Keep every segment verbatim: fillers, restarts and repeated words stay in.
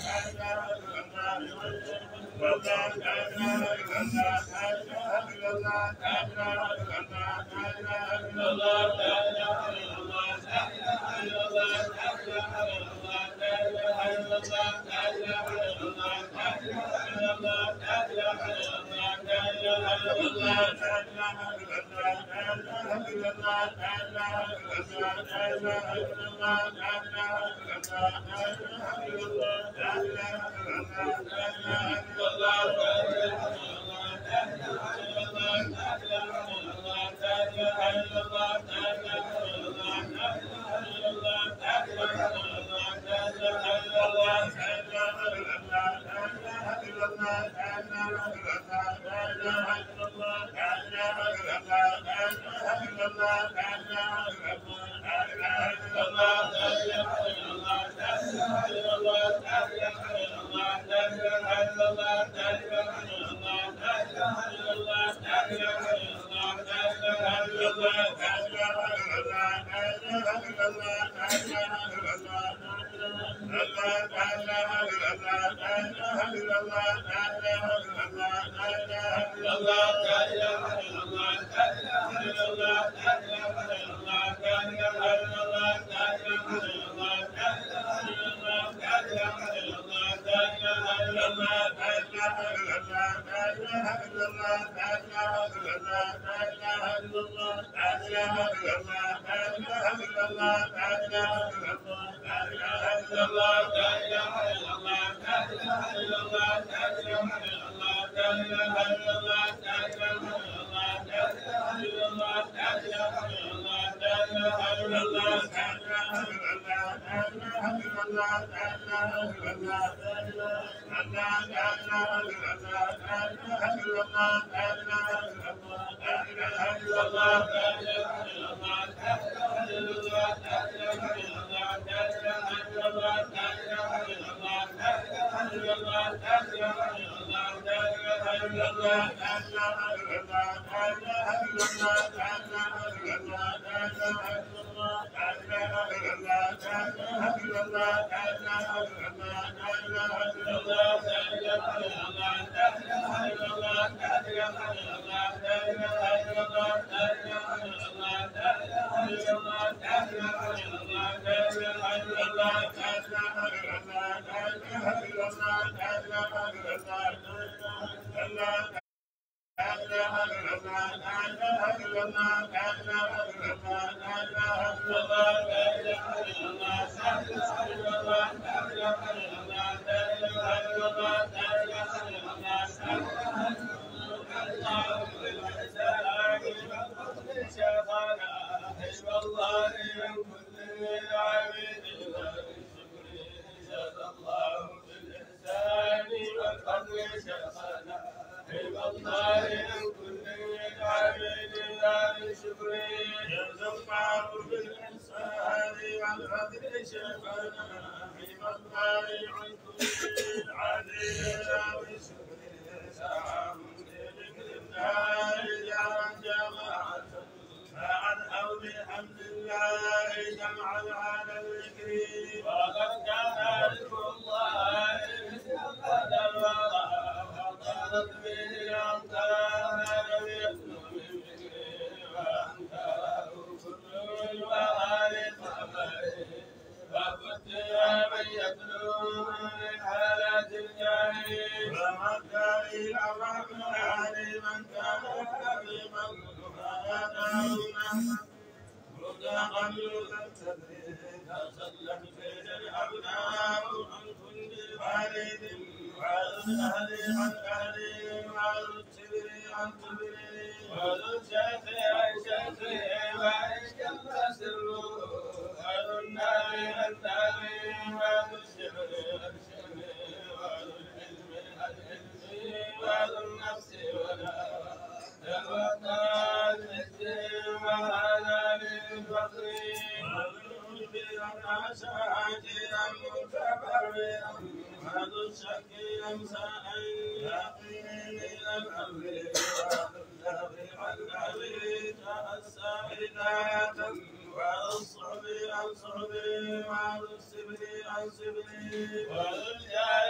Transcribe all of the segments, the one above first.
وعن صحبي وعن السبل عن سبلي وعن الجاه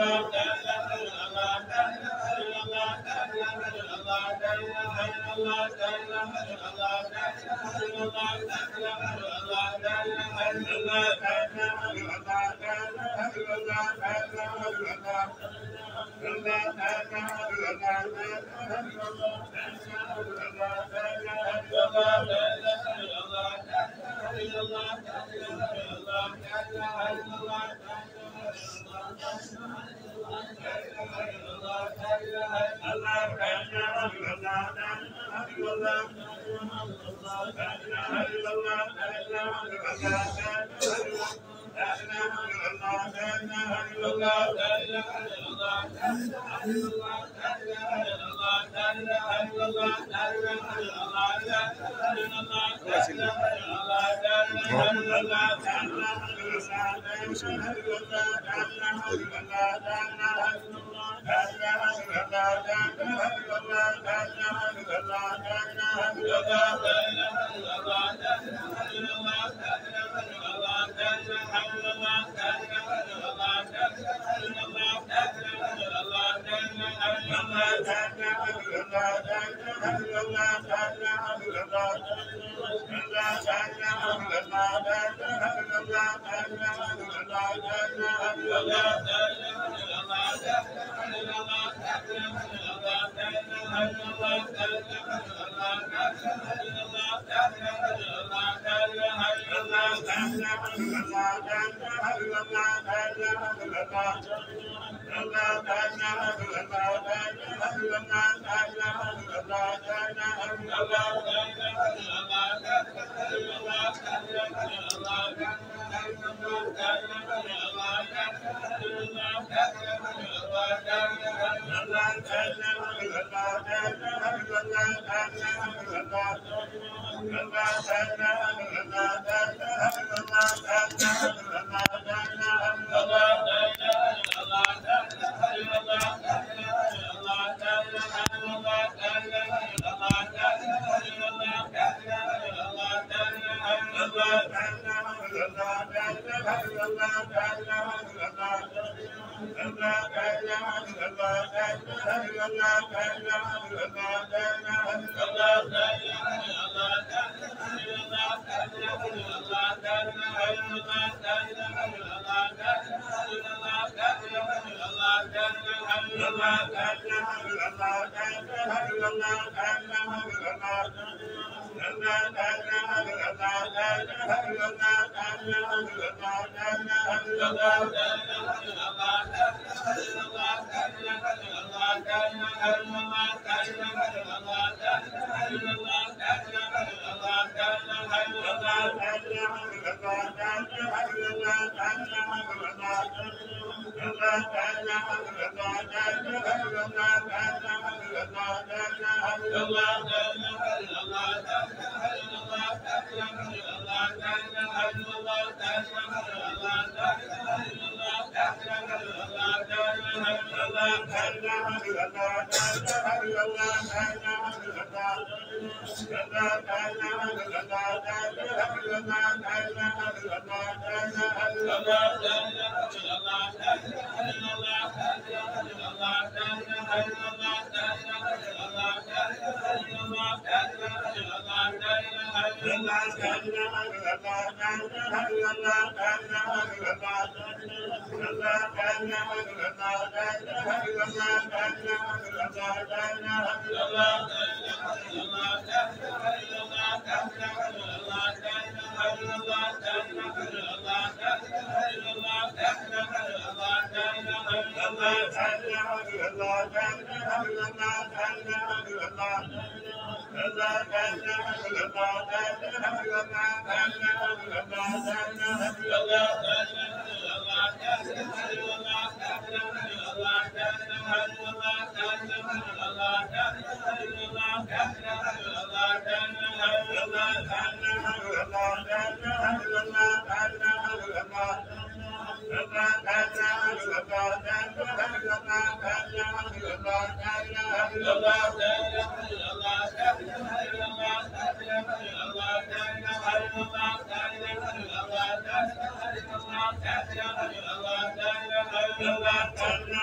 Allah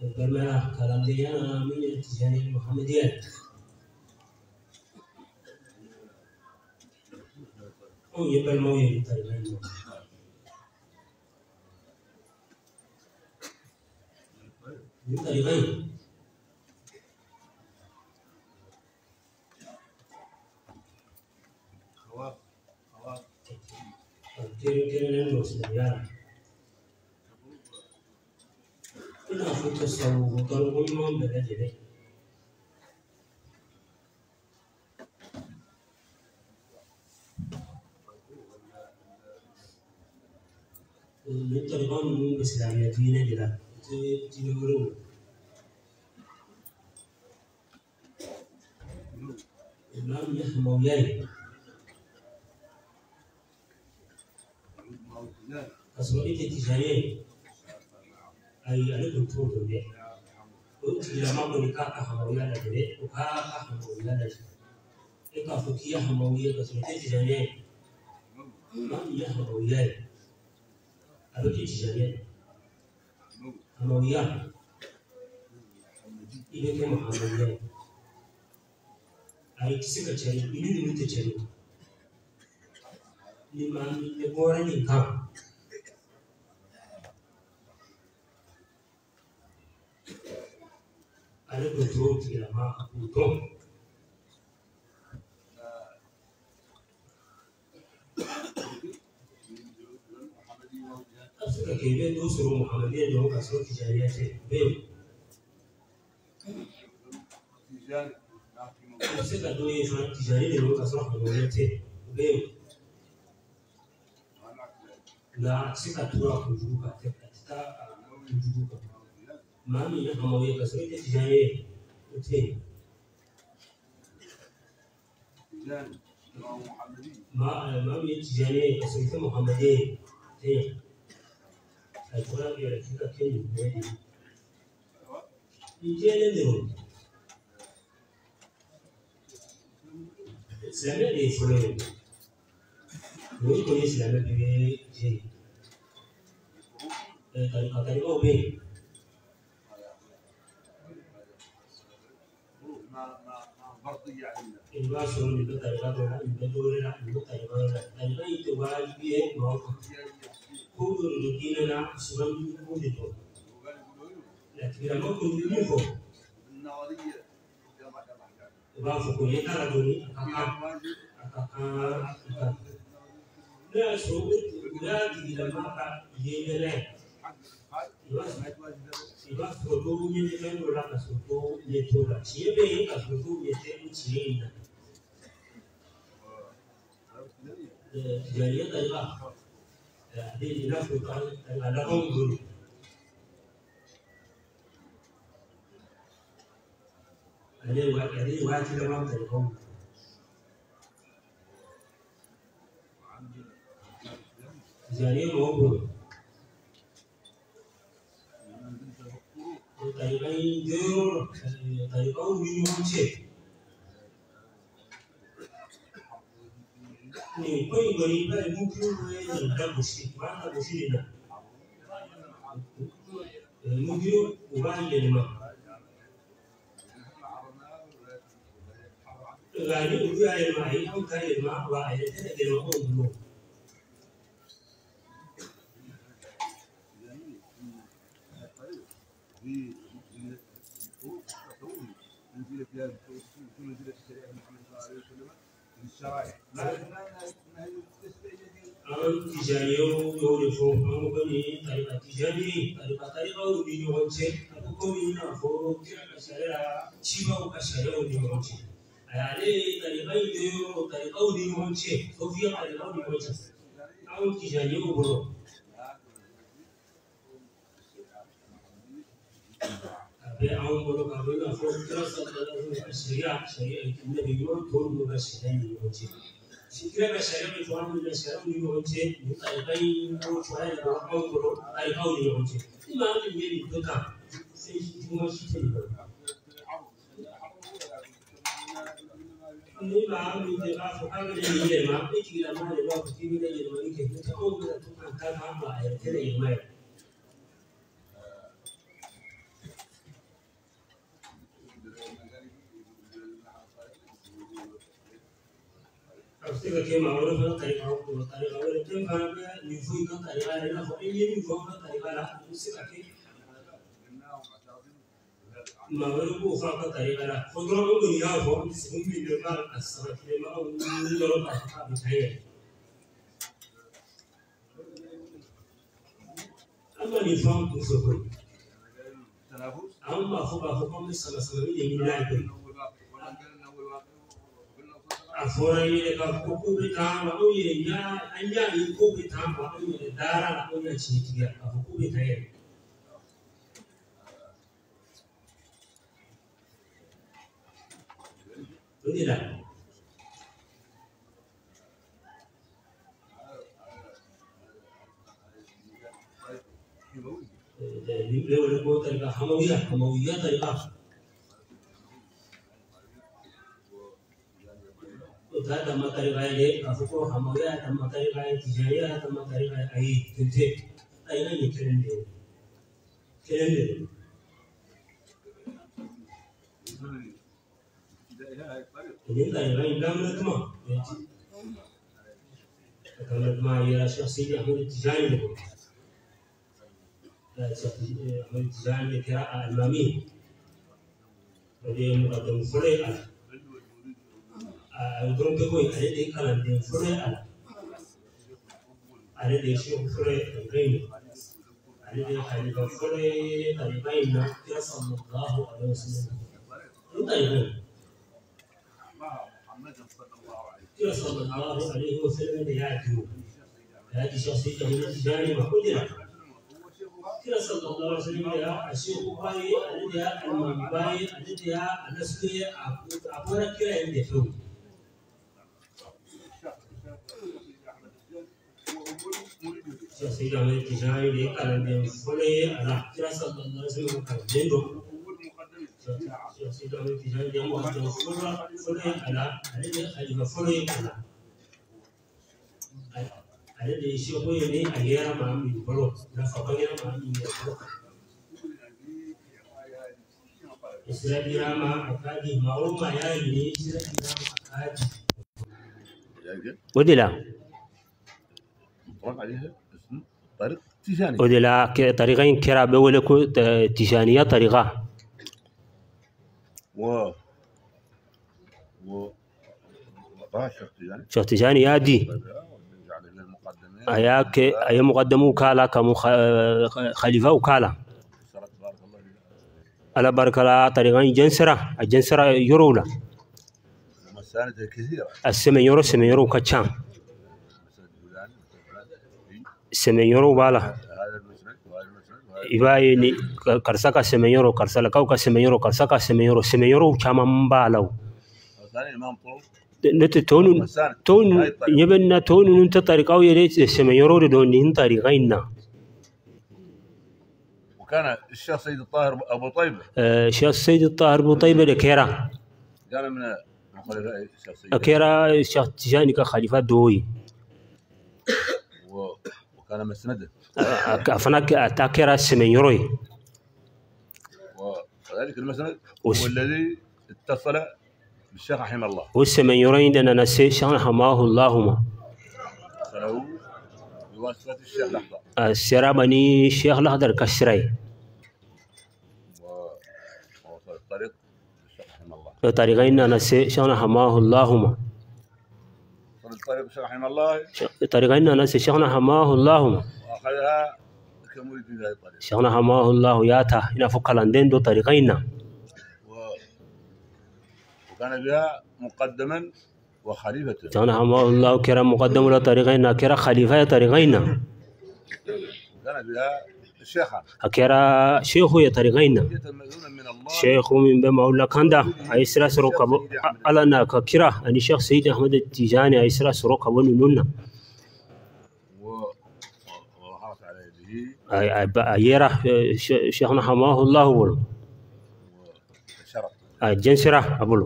كما كلام ديانا من التجاري المحمدية أو يبقى المويه تقريبا تقريبا خواف خواف كيف كيف نوصل يعني إذا فوت الصوم وطلبوا يوم بلده من طريقان من الإسلامية دينا جدا تنورون الإمام يحمويان أصبحت التجارية أي أنا كنت أقول لك قلت إلى ما بني كاكا حمويان لديه وكاكا حمويان لديه إذا فكية حموية أصبحت التجارية الإمام يحمويان أبوك التجارية حمويان إليك محمديان أي كسيكا تشاري إلي نمت تشاري لما نقورا نكام أنا كنت روت إلى ما أقولتم أفكا كيبين دوسروا محمدية دون كسروا تجارية بيو أفكا دوي فان تجارية دون كسروا حموية بيو لا أفكا تورا كجوكا تتا كجوكا مامي حموية كسروا تجارية وتين ما مامي تجارية كسروا محمدية تين القرآن يركز كل بيت يجينا نقول إسلامي ليفرين نقول كل إسلامي بيجي طريقة طريقة وبين الباشر من الطريقة البدورة من الطريقة طريقة يتواجد بيه موقع كل الديننا سبحان كودتو لكن لما كل يومفو بافو كل يتردوني أكاكا أكاكا لا سوء لا تجد ما يجينا إذا سوتو يجينا ولا كسوتو يجولا شيء بيه كسوتو يجينا شيء جاية طريقة هذه نفس على قوم هذه هذه واحد لما تلقون جاني موجود تقريبا جو تقريبا مليون شيء ni koi gari ba mungkin ne da mushi ba da mushi ne mungkin uban ne ma gari ubi ayi ma ai an kai ma ba ai da da ma on no أنا تجاري يوريفو أنا بني تاريخ تجاري تاريخ تاريخ ودي يوانشة أنا كوني نافو كذا كسرة شيبا وكسرة ودي يوانشة أيالي تاريخ يديو تاريخ ودي يوانشة سوفيا تاريخ ودي يوانشة أنا تجاري يورو أبي أنا بقول كابي نافو كذا كسرة شريعة شريعة النبي يقول تقول مكسرين يوانشة شكرا بشري بتوان من الشرع يوانشة نتايبين أو شوية لراقم كلو تايباو يوانشة ما عندي ميري توكا سيجي شيء ni ma mi de ba fo ka de ni ma e ti la ma de ba ti ni de ni ma ni ke ta o mi da tu kan ka ma ba e te de mai كذا كما أقول في طريقة أو طريقة أول كم كان يفوي كم طريقة لنا فإن يفوي كم طريقة لا نسيب أكيد ما أقول كم طريقة لا خضرا أقول يا فوق نسيب من الماء السماء لما أقول نجرب أشوفها بتهيأ أما نفهم كسبون أما فوق فوق من السماء سماء من لا يكون أفوري لك كوكو بتام أو ينيا أنيا يكوكو بتام أو يدارا أو يشيتيا أفوكو بتاعي بدي لا ليه ولا كو طريقة حموية حموية طريقة هذا ما طريقة ليه أفكر حموية هذا ما طريقة تجارية هذا ما طريقة أي تنتج أين يكلم ليه كلام ليه ini طريقة إمام الأتمام الأتمام يا شخصية أحمد التجاني أحمد التجاني قراءة أمامية ودي مقدم فريق أقولون كوي على ذي كلام دين فريق على ذي شيء فريق غيره على ذي خليفة فريق طريقين صلى الله عليه وسلم طريقين صلى الله عليه وسلم يعجو هذه شخصية من التجاري وقدرة صلى الله عليه وسلم يا الشيخ باي الذي المام باي الذي النسبي أبورك كلا يندفعون شخصية من التجاري لكلام ينفعله على صلى الله عليه وسلم كجندو شخصية من التجاري ينفعله فله على الذي خليفة فله على الذي يشوفه يعني أجيرا ما من بلو لا فبعيرا ما من بلو إسرائيل ما أكادي ما هو ما يعني إسرائيل ما أكادي ودلا طرق عليها اسم طريق تيجاني ودلا طريقين كرا بولكو تيجانية طريقة و و طاشر تيجاني شو تيجاني يا دي أياك أي مقدم وكالة كم خليفة وكالة على بركة الله طريقين جنسرة الجنسرة يرولا مساندة كثيرة السمن يورو سمن يورو كتشام سمن يورو بالا هذا المسند وهذا المسند إبايني كرسكا سمن يورو كرسلا كوكا سمن يورو كرسكا سمن يورو سمن يورو كمان بالاو ثاني الإمام طول نت تون تون يبنا تون أنت طريقة ويريد سمن يورو دون طريقيننا وكان الشيخ سيد الطاهر أبو طيبة الشيخ سيد الطاهر أبو طيبة لكيرا كان من خلفاء الشيخ سيد كيرا الشيخ تجاني كخليفة دوي وكان مسنده أفناك أتاكيرا سمن يوروي وذلك المسند هو الذي اتصل بالشيخ رحمه الله والسمن يوروي عندنا نسي شان حماه اللهم فله بواسطة الشيخ لحظة السرابني الشيخ لحظة كسري ووصل الطريق الشيخ رحمه الله طريقين نسي شان حماه اللهم وصل الطريق الشيخ رحمه الله طريقين نسي شان حماه اللهم وأخذها كمريد في هذه الطريق شان حماه الله ياتا هنا فوق لندن دو طريقين و... وكان بها مقدما وخليفة شان حماه الله كرا مقدم له طريقين كرا خليفة طريقين كان بها الشيخان كرا شيخ يا طريقين شيخ من بمولى كندا أيسرا سروك على ناك كرا أني شيخ سيد أحمد التجاني أيسرا سروك ونوننا وحرص على يده أي أيرا شيخنا حماه الله ولو جنسرا أبولو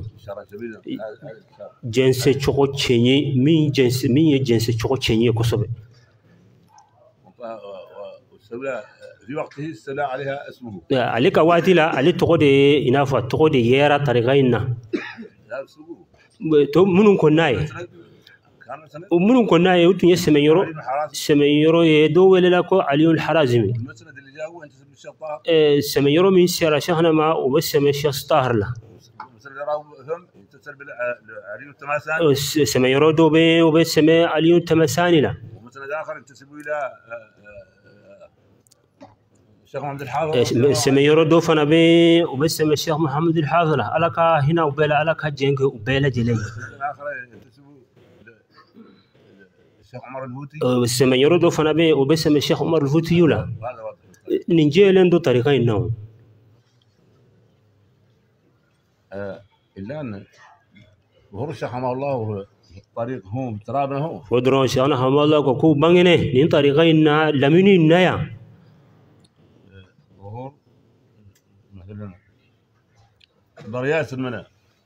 جنس شوكو تشيني مين جنس مين جنس شوكو تشيني كسبة في وقته استولى عليها اسمه عليك وادي لا علي تقودي إنافة تقودي يرا طريقينا تو منو كناي كان مثلا ومنو كنا يوتن يسميرو علي بن حرازم سميرو يدو ولا لكو علي الحرازمي المسند اللي جاء هو انت تسمي الشيخ طه إيه، سميرو من سيرا شيخنا ما وبس سمي الشيخ طاهر له المسند اللي راهو فهم تسال علي التماساني س- سميرو دوبي وبس سمي علي تمساني له ومسند اخر تسبوا الى آه، آه، الشيخ محمد الحافظ إيه، سميرو دو فنا بي وبس سمي الشيخ محمد الحافظ له ألك هنا وبلا ألك جنك وبلا جلي المسند الاخر تسبوا الشيخ عمر الهوتي سميرو دو فنا بي وبس سمي الشيخ عمر الفوتي له هذا واضح نيجي لندو طريقين نو آه، الا ان ظهور الشيخ رحمه الله وهو الطريق هو ترابنا هو ودرون شيخنا حمد الله كوكو بانينه نين طريقين نا لمني نيا ظهور مثلا ضرياس المنى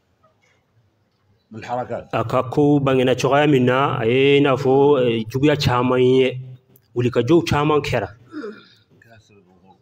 من الحركات akaku bangena choya minna ayena fo juguya chaman ye wulika jow chaman kera كاسر الظهور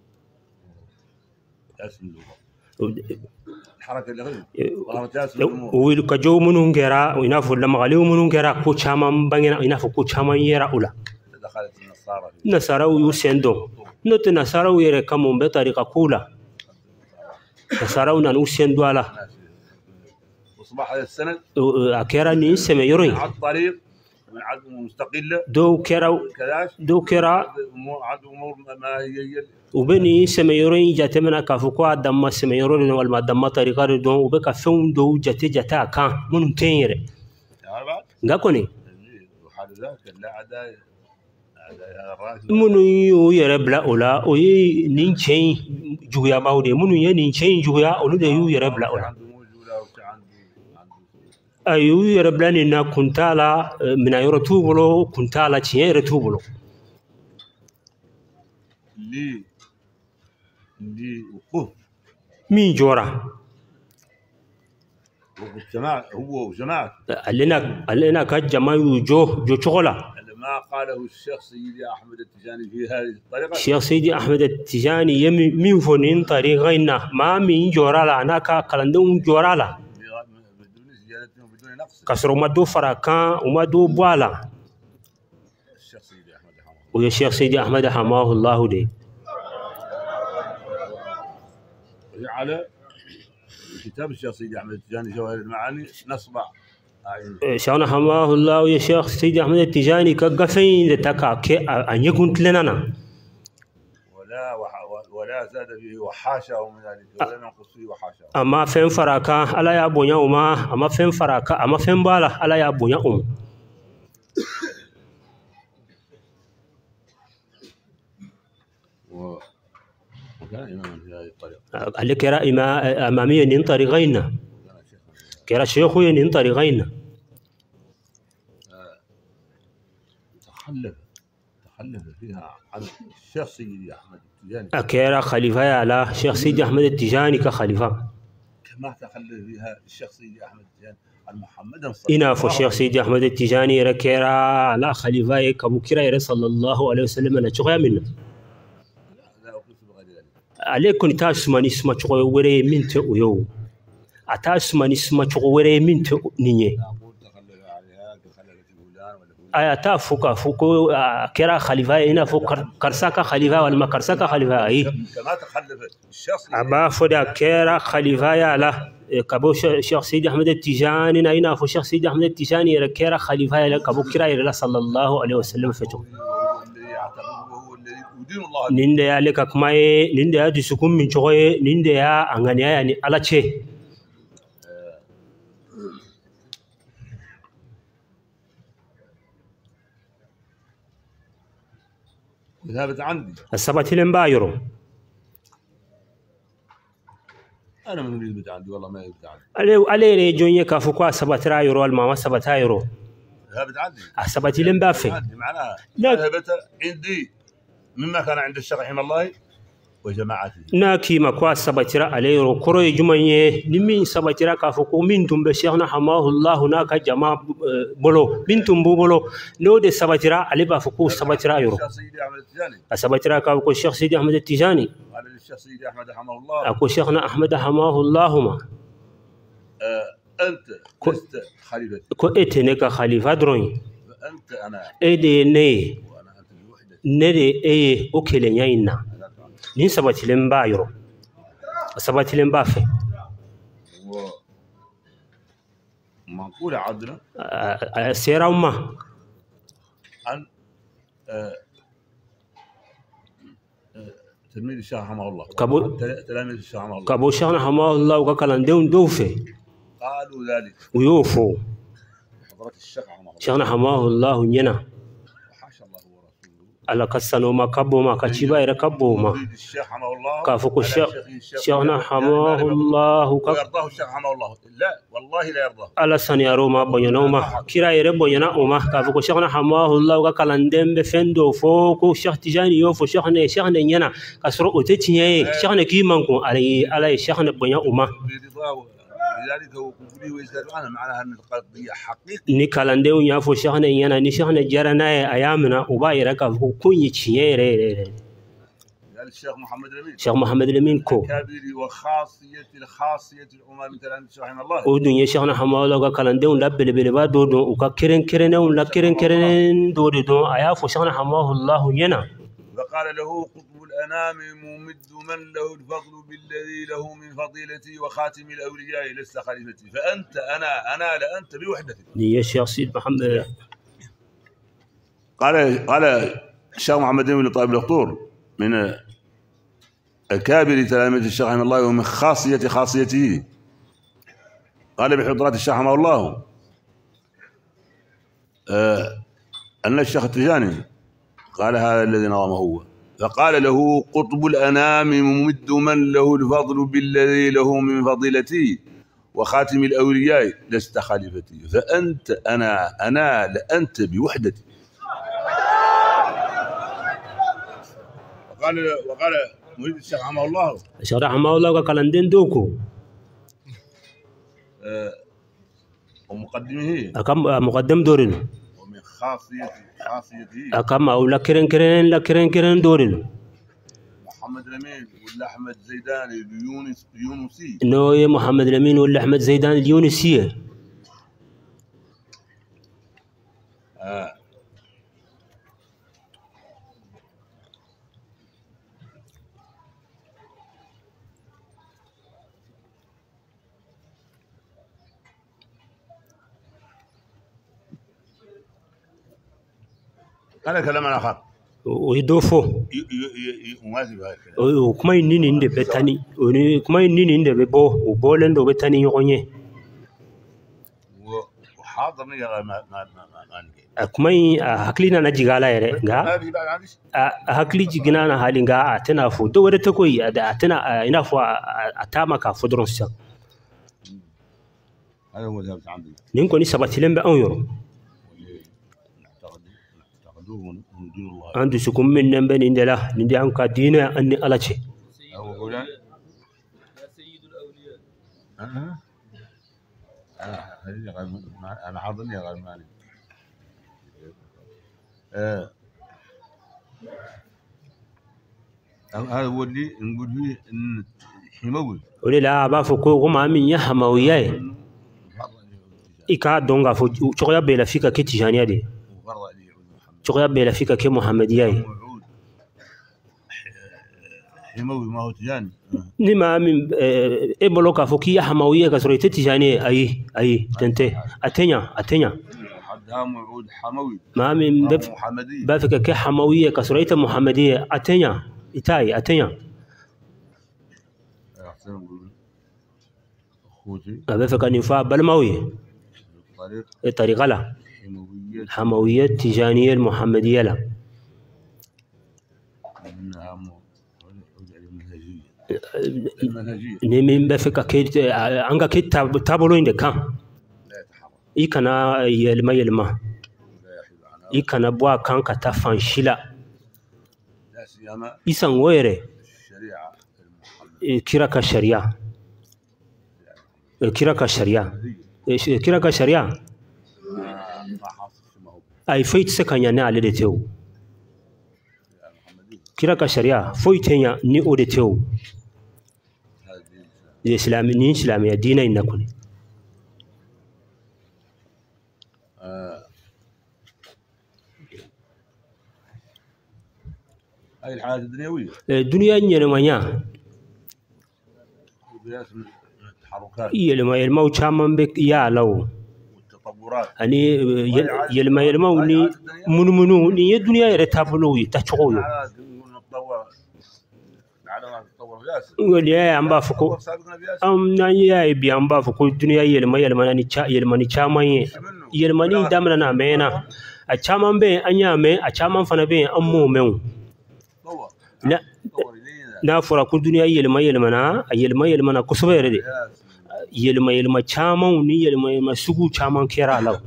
كاسر الظهور الحركه اللي غير والله كاسر الامور wulika jow munun kera ina fo lamgali munun kera ko chaman bangena ina fo ko chaman yera ula دخلت النصارى nasara yu sendo not nasara yere kamon be tariqa kula nasara nan usendo ala وصباح هذا السند akera ni seme yorin على الطريق من عدو مستقله do kera كذاش do kera عدو امور ما هي وبني سميورين جاتمنا كافوكوا دم سميورين والما دم طريقه دون وبك فون دو جاتي جاتا كان من تينير يعني بعد غاكوني وحال ذاك لا عدا الراجل منو يو يربلا اولا او نينشين جويا باودي منو ي نينشين جويا اولو دي يو يربلا اولا عنده موجوده وعنده عنده ايو يربلا نينا كنتالا من يرتوبلو كنتالا تشي يرتوبلو اللي اللي وقوف مين جورا وقوف جماعه هو وجماعه علينا علينا كجما جو جو شغله ما قاله الشيخ سيدي احمد التجاني في هذه الطريقه الشيخ سيدي احمد التجاني يمي مين فونين طريقينا ما مين جورا لا انا كلندون جورا لا بدون زياده وبدون نقص كسر ما دو فراكان وما دو بوالا الشيخ سيدي احمد حماه ويا الشيخ سيدي احمد حماه الله دي على كتاب الشيخ سيدي احمد التجاني جواهر المعاني نصبع شانا حماه الله ويا الشيخ سيدي احمد التجاني كقفين تكا ان يكون لنا ولا ولا زاد فيه وحاشاه من ذلك ولم ينقص فيه وحاشاه اما فين فراكا الا يا بونيا وما اما فين فراكا اما فين بالا الا يا بونيا ام وكان اماما في هذه الطريقه قال لك رأي ما اماميه نين طريقين كرا شيخو نين طريقين تخلف تخلف فيها عن الشيخ سيدي احمد التجاني اكيرا خليفه على شيخ سيدي احمد التجاني كخليفه كما تخلف فيها الشيخ سيدي احمد التجاني المحمد صلى إنا في الشيخ سيدي أحمد التجاني ركيرا على خليفة كابو كرا صلى الله عليه وسلم أنا شغيا منه لا أقول بغير ذلك عليكم تاس ما نسمع شغيا وري منت ويو أتاس ما نسمع شغيا وري منت نيني أقول تخلف عليها كخلفة فلان ولا أي أتا فوكا فوكو كرا خليفة هنا فوق كرساكا خليفة ولا ما كرساكا خليفة أي كما تخلف الشخص أبا فدا كرا خليفة على كابو شيخ سيدي أحمد التجاني ناينا فو شيخ سيدي أحمد التجاني ركيرا خليفة على كابو كرا صلى الله عليه وسلم فتو ninde ya leka kuma ye ninde ya dusukun min cogo ye ninde ya anganiya yani ala ce ثابت عندي السبت لين بايرو انا من اللي عندي والله ما يبت عندي عليه عليه ريجون كافو كوا سبت رايرو الماما سبت رايرو ثابت عندي السبت لين بافي عندي معناها لا. ثابت عندي مما كان عند الشيخ رحمه الله وجماعته ناكي ما كوا سبترا عليه كروي جمانيه نمين سبترا كافو من تم بشيخنا حماه الله هناك جماعة بلو من تم بلو نو دي سبترا عليه بافو سبترا يرو الشيخ سيدي احمد التجاني سبترا كافو الشيخ سيدي احمد التجاني قال للشيخ سيدي احمد رحمه الله اكو شيخنا احمد حماه الله ما آه أنت لست خليفتي كو إتنك خليفة دروني فأنت أنا إيدي ني وأنا أنت بوحدتي نري إيه أوكيلين ياينا نين سباتلين بايرو سباتلين بافي ومنقولة عدنا سيرا وما عن تلميذ الشيخ رحمه الله كابو تلاميذ الشيخ رحمه الله كابو شيخنا رحمه الله وكالان دون دوفي قالوا ذلك ويوفو حضرة الشيخ رحمه الله شيخنا رحمه الله ينا وحاشا الله ورسوله على كسانو ما كبو ما كتشيبا إلى كبو ما الشيخ رحمه الله كافوك الشيخ شيخنا رحمه الله ويرضاه الشيخ رحمه الله لا والله لا يرضاه على سنيارو ما بينو ما كيرا يربو ينا وما كافوك شيخنا رحمه الله وكالان دم بفندو فوكو شيخ تجاني يوفو شيخنا شيخنا ينا كسرو أتتني شيخنا كيمانكو على على شيخنا بينا وما لذلك هو كفري ويسأل عنه معناها أن القضية حقيقة ni kalandew nya fo shahna yana ni shahna jarana ayamna uba iraka ko kunyi chiyere قال الشيخ محمد الأمين Sheikh Muhammad Lamin ko كابري وخاصية الخاصية الأمم مثلا رحمه الله o dun ye shahna hamala ga kalandew labbele bele ba do do ka kiren kiren la kiren kiren do do aya fo shahna hamahu Allah yana وقال له قطب الأنام ممد من له الفضل بالذي له من فضيلتي وخاتم الأولياء لست خليفتي فأنت أنا أنا لا أنت بوحدتك ni ye Sheikh Sid Muhammad قال قال الشيخ محمد بن طيب الخطور من أكابر تلاميذ الشيخ رحمه الله ومن خاصية خاصيته قال بحضرات الشيخ رحمه الله آه أن الشيخ التجاني قال هذا الذي نظمه هو فقال له قطب الأنام ممد من له الفضل بالذي له من فضيلتي وخاتم الأولياء لست خليفتي فأنت أنا أنا لأنت بوحدتي وقال وقال مريد الشيخ رحمه الله Sheikh رحمه الله ga kalanden doko ومقدمه akam muqaddam dorin ومن خاصية خاصيته akam aula kiren kiren la kiren kiren dorin محمد الأمين ولا أحمد زيداني اليونس اليونسي no ye Muhammad Lamin wala Ahmed Zaidan al-Yunisi آه. قال كلام آخر ويدوفو يوازي بهذا الكلام kuma yin nini inde betani oni kuma yin nini inde bebo o bolen do betani yogonye وحاضرني يا ما ما ما ما kuma yin haklina na jigala yere ga هذه بعد عندي hakli jigina na halin ga tana fo do wada ta koyi da tana ina fo atama ka fodron sa هذا هو اللي عندي nin ko ni sabatilen be an yoro نعتقد نعتقدوه من دين الله an du sukum min nan be nin dela nin de an ka dina an ni alace هو هو اه اه هذه غير انا حاضرني غير مالي اه هذا هو اللي نقول فيه ان حموي ole la ba fo ko kuma min ya hamawiye ika donga fo choya be la fika ke tijaniya de وفرض لي محمد choya be la fika ke muhammadiya موعود حموي ما هو تجاني ni ma min e bolo ka fo ki ya hamawiye ka soro tijaniya ayi ayi tente atenya atenya حدها موعود حموي ma min ما be هو محمدي ba fika ke hamawiye ka soro ita muhammadiya atenya itai atenya احسن نقول اخوتي ba fika ni fa balmawi طريق e tariqa la حموية hamawiyya tijaniya muhammadiyya la انها المنهجية المنهجية ni min be fika ke an ga ke tabolo inde kan لا يتحرك i kana yelma yelma ولا يحيد عنها i kana bo kan ka ta fanshila لا سيما isan were الشريعة المحمدية kira ka sharia kira ka sharia kira ka sharia ما حاصل ما هو ai fait sekanya ne ale de tew المحمدية kira ka sharia foi tenya ni o de tew هذا الدين الإسلامي islami ni islami ya dina inakuni آه. هاي الحياة الدنيوية الدنيا يلمانيا التحركات يلما يلما وشامن بك يا لو والتطورات أني يلما يلما وني من منو ني الدنيا يرتابلوي تشقوي نتطور على ما تطور ياسر وليا أم بافكو أم نايا بي أم بافكو الدنيا يلما يلما ني تشا يلما ني شامن يلما ني دامنا نامينا أشامن بين أنيامه أشامن فنبين أمو ميو لا na fura ku duniya yelma yelma na yelma yelma na kusuba yere de yelma yelma chaman ni yelma yelma sugu chaman kera law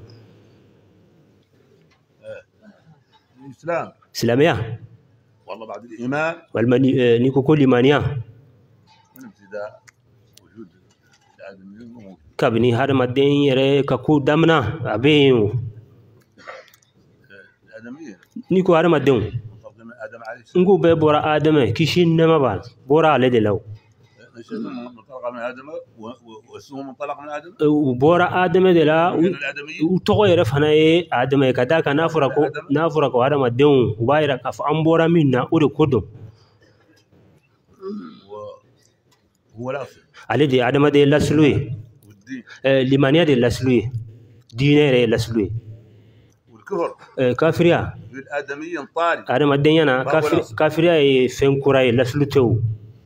الإسلام اسلاميا والله بعد الإيمان والمني نيكو كل مانيا من ابتداء وجود الآدميين كابني هذا مدين يره ككو دمنا أبين الآدميين نيكو هذا مدين آدم عليه نقول ببورا آدم كيشين نما بعد بورا على دلو منطلق من آدم واسمه منطلق من آدم وبورا آدم دلا وتغير فهنا إيه آدم كذا كنا فرقو نافرقو هذا مدين وبايرك أف أمبورا منا أود كودم هو الأصل على دي آدم ده لسلوي لمانيا ده لسلوي دينه لسلوي والكفر كافريا الآدمي طاري آدم الدنيا كافر كافريا فين كراي لسلوتو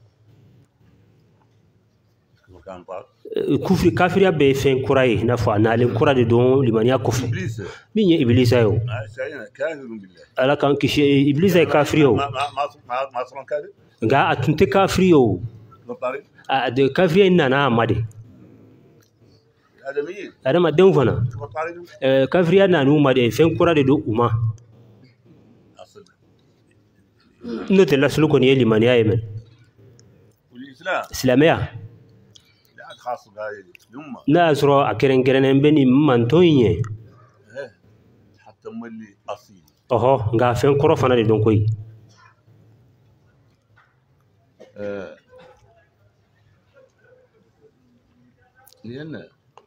كان طار كفر كافريا بفين كراي نفع نالم كرا دون لمانيا كفر إبليس مين إبليس أيو ما سعينا كافر بالله ألا كان كش إبليس أي كافريو ما ما ما ما صار كافر جا أتنت كافريو بالطريق أد كافريا إننا نامدي الآدميين آدم الدين فنا كافريا نانو مدي فين كرا دو أما أصل نوت لسلوكون يلي مانيا يمن والإسلام إسلاميا لا خاص بهاي الأمة نازرو أكرن كرن بني مانتويني حتى ملي أصيل أهو جا فين كرا فنا دون كوي لأن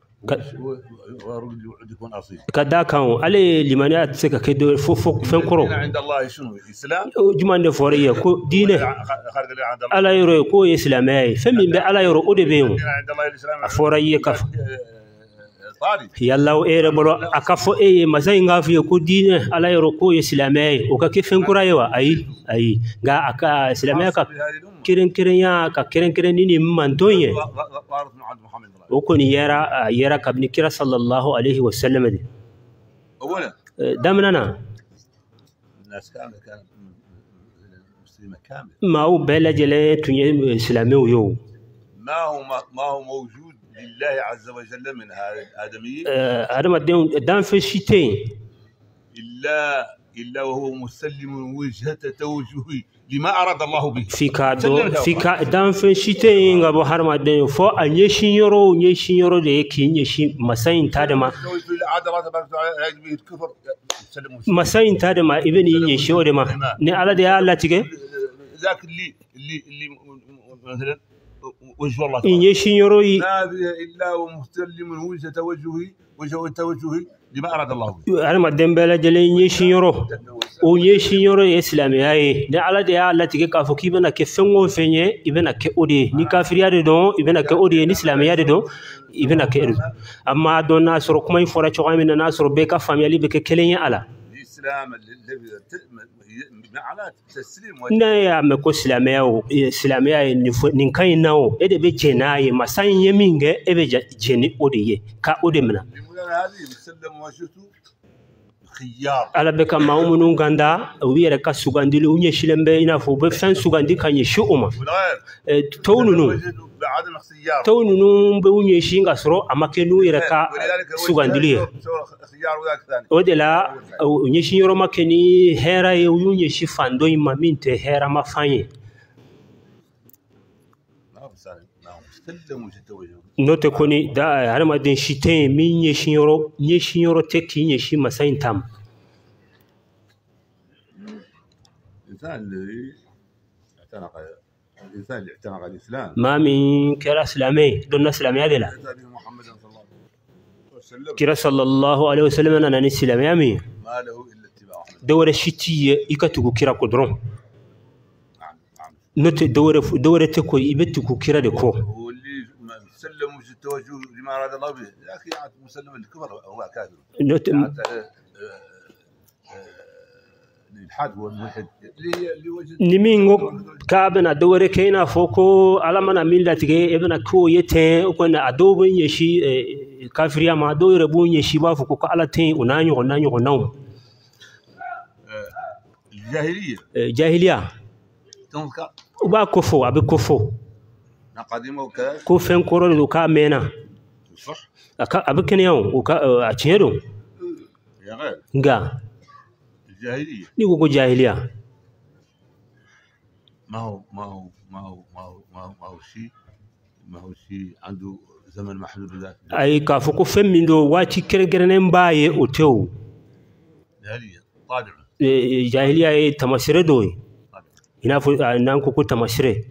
يكون أصيل كذا كانوا على لمانيا تسكا كده فوق فين كرا عند الله شنو الإسلام جمان دفورية كو دينه خارج اللي عند الله على يرو كو إسلامي فمن على يرو أدي بينه عند الله الإسلام فورية كف طاري يلا وإير بلو أكفو إيه مثلا غافي كو دينه على يرو كو إسلامي وكيف فين كرا يوا أي أي جا أكا إسلامي كا كيرن كيرن يا كا كيرن كيرن نيني مانتوني وارث محمد وكون يرى يرى كابن كرا صلى الله عليه وسلم دي أولا دمنا الناس كاملة كانت مسلمة كاملة ما هو بلا جلة تني إسلامي ويو ما هو ما هو موجود لله عز وجل من هذا الآدميين هذا ما دام دام في شيئين إلا إلا وهو مسلم وجهة توجهه لما أراد الله به في كادو في كا دام في شيئين غابو هرم دين فو أني شينيرو أني شينيرو ده كي شيء مساين تادما مساين تادما ابن يشيو دما ne ala da Allah tige ذاك اللي اللي اللي مثلا وجه الله in yi shinyoro yi لا فيها إلا ومسلم وجهة توجهه وجهة توجهه لما أراد الله به har ma dembele jele in yi shinyoro o yi shinyoro islamiya yi ne ala da Allah tige ka fo ki bana ke fengo fenye ibena ke odi ni kafiriya de don ibena ke odi ni islamiya de don ibena ke edu amma don na soro kuma in fora cho amina na soro be ka family be ke kelen ala الإسلام الذي معناه تسليم na ya me ko islamiya o islamiya ni kan na o e de be jena yi masan ye minge e be jeni odi ye ka odi mina هذه مسلم وجهته خيار ala be ka maumunun ganda o yere ka sugandili unye shilembe ina fo be fen sugandi kanye shuuma والغير townunu بعدم اختيار townunu be unye shinga soro amake nu yere ka sugandili خيار وذاك ثاني odela unye shinyoro makeni hera ye unye shi fando ima minte hera mafanye ما هو سالم ما هو مسلم وجهة وجهه note koni da har ma din shi te min ye shinyoro nye shinyoro te ki nye shi masain tam الإنسان الذي اعتنق الإنسان اللي اعتنق الإسلام ma min kera islami don islami adela أتى به محمد صلى الله عليه وسلم كرا صلى الله عليه وسلم أنا نسلم يامي ما له إلا اتباع أحمد. دور الشتية يكتبوا كرا قدرون نعم نعم. نت دور دور تكو يبتكو كرا دكو. هو اللي سلم وجه التوجه لما أراد الله به، لكن عاد مسلم الكفر هو كافر. نت الحاد هو الملحد اللي اللي وجد. نمينغو كابنا دور كينا فوكو على ما نميل تجي ابنا كو يتين وكنا أدوبن يشي كافريا ما دور بون يشي بافوكو على تين ونانيو ونانيو وناو. الجاهلية. جاهلية. تنكر. وبا كفو أبي كفو. نقدمه وكذا. كوفين كورو دوكا مينا. صح. أبي كنياو وكا أشيرو. يا غير. نعم. الجاهلية. نيجو جاهلية. ما هو ما هو ما هو ما هو ما هو, ما هو شيء ما هو شيء عنده زمن محدود ذات. أي كافوكو فم من دو واتي كرجرنين باي أوتو. جاهلية طادع. جاهلية تمسير دوي. هنا في نانكو كو تمسير.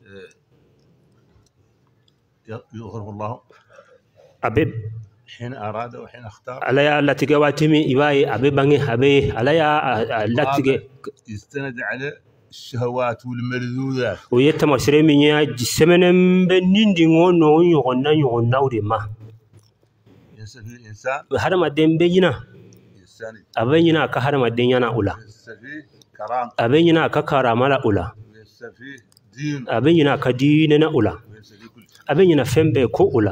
يغفر الله. أبيب. حين أراد وحين اختار. عليا لا تجي واتمي إباي أبي بعني أبي عليا لا تجي. يستند على الشهوات والملذوذات. ويتمسير مني جسمنا بنين دينون نو يغنى يغنى ودما. ينسى فيه الإنسان. هذا ما دين بيجنا. إنساني. أبينا كهذا ما ديننا أولا. ينسى فيه كرام. أبينا ككرامة أولا. ينسى فيه دين. أبينا كديننا أولا. أبينا فهم بكو أولا.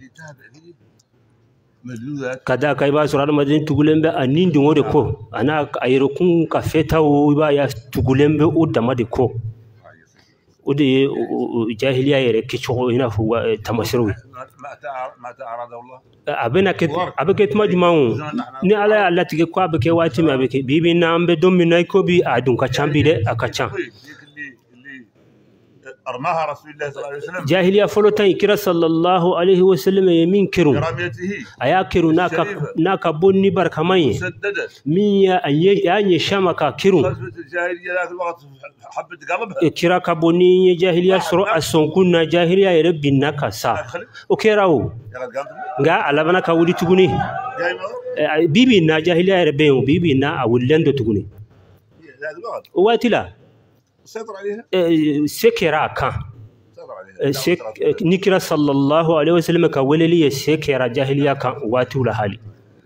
kada kai ba su rana madin tugulembe anin dingo de ko ana ayro kun ka feta o ba ya tugulembe o dama de ko o de jahiliya yere kicho ina fu tamasiru ما تعرض الله abena ket abeke majmau ni ala Allah tige ko abeke wati ma abeke bibi na ambe dum minay ko bi adun ka chambi de akacha أرماها رسول الله صلى الله عليه وسلم. جاهلية فلوتان كرا صلى الله عليه وسلم يمين كرو. كرامته. أيا كرو ناك ناك بني بركماي. مسددة. مية أني أني شامكا كرو. غزوة الجاهلية ذاك الوقت حبت قلبها. كرا كبني جاهلية سرو أسونكونا جاهلية يربي ناك سا. وكراو. غا على بنا كودي تقولي. بيبي نا جاهلية يربيهم بيبي نا أولندو تقولي. ذاك الوقت. واتلا. سيطر عليها. سكرا كان. سيطر عليها. سك نكرا صلى الله عليه وسلم كوللي سكرا جاهلية كان واتولا حالي.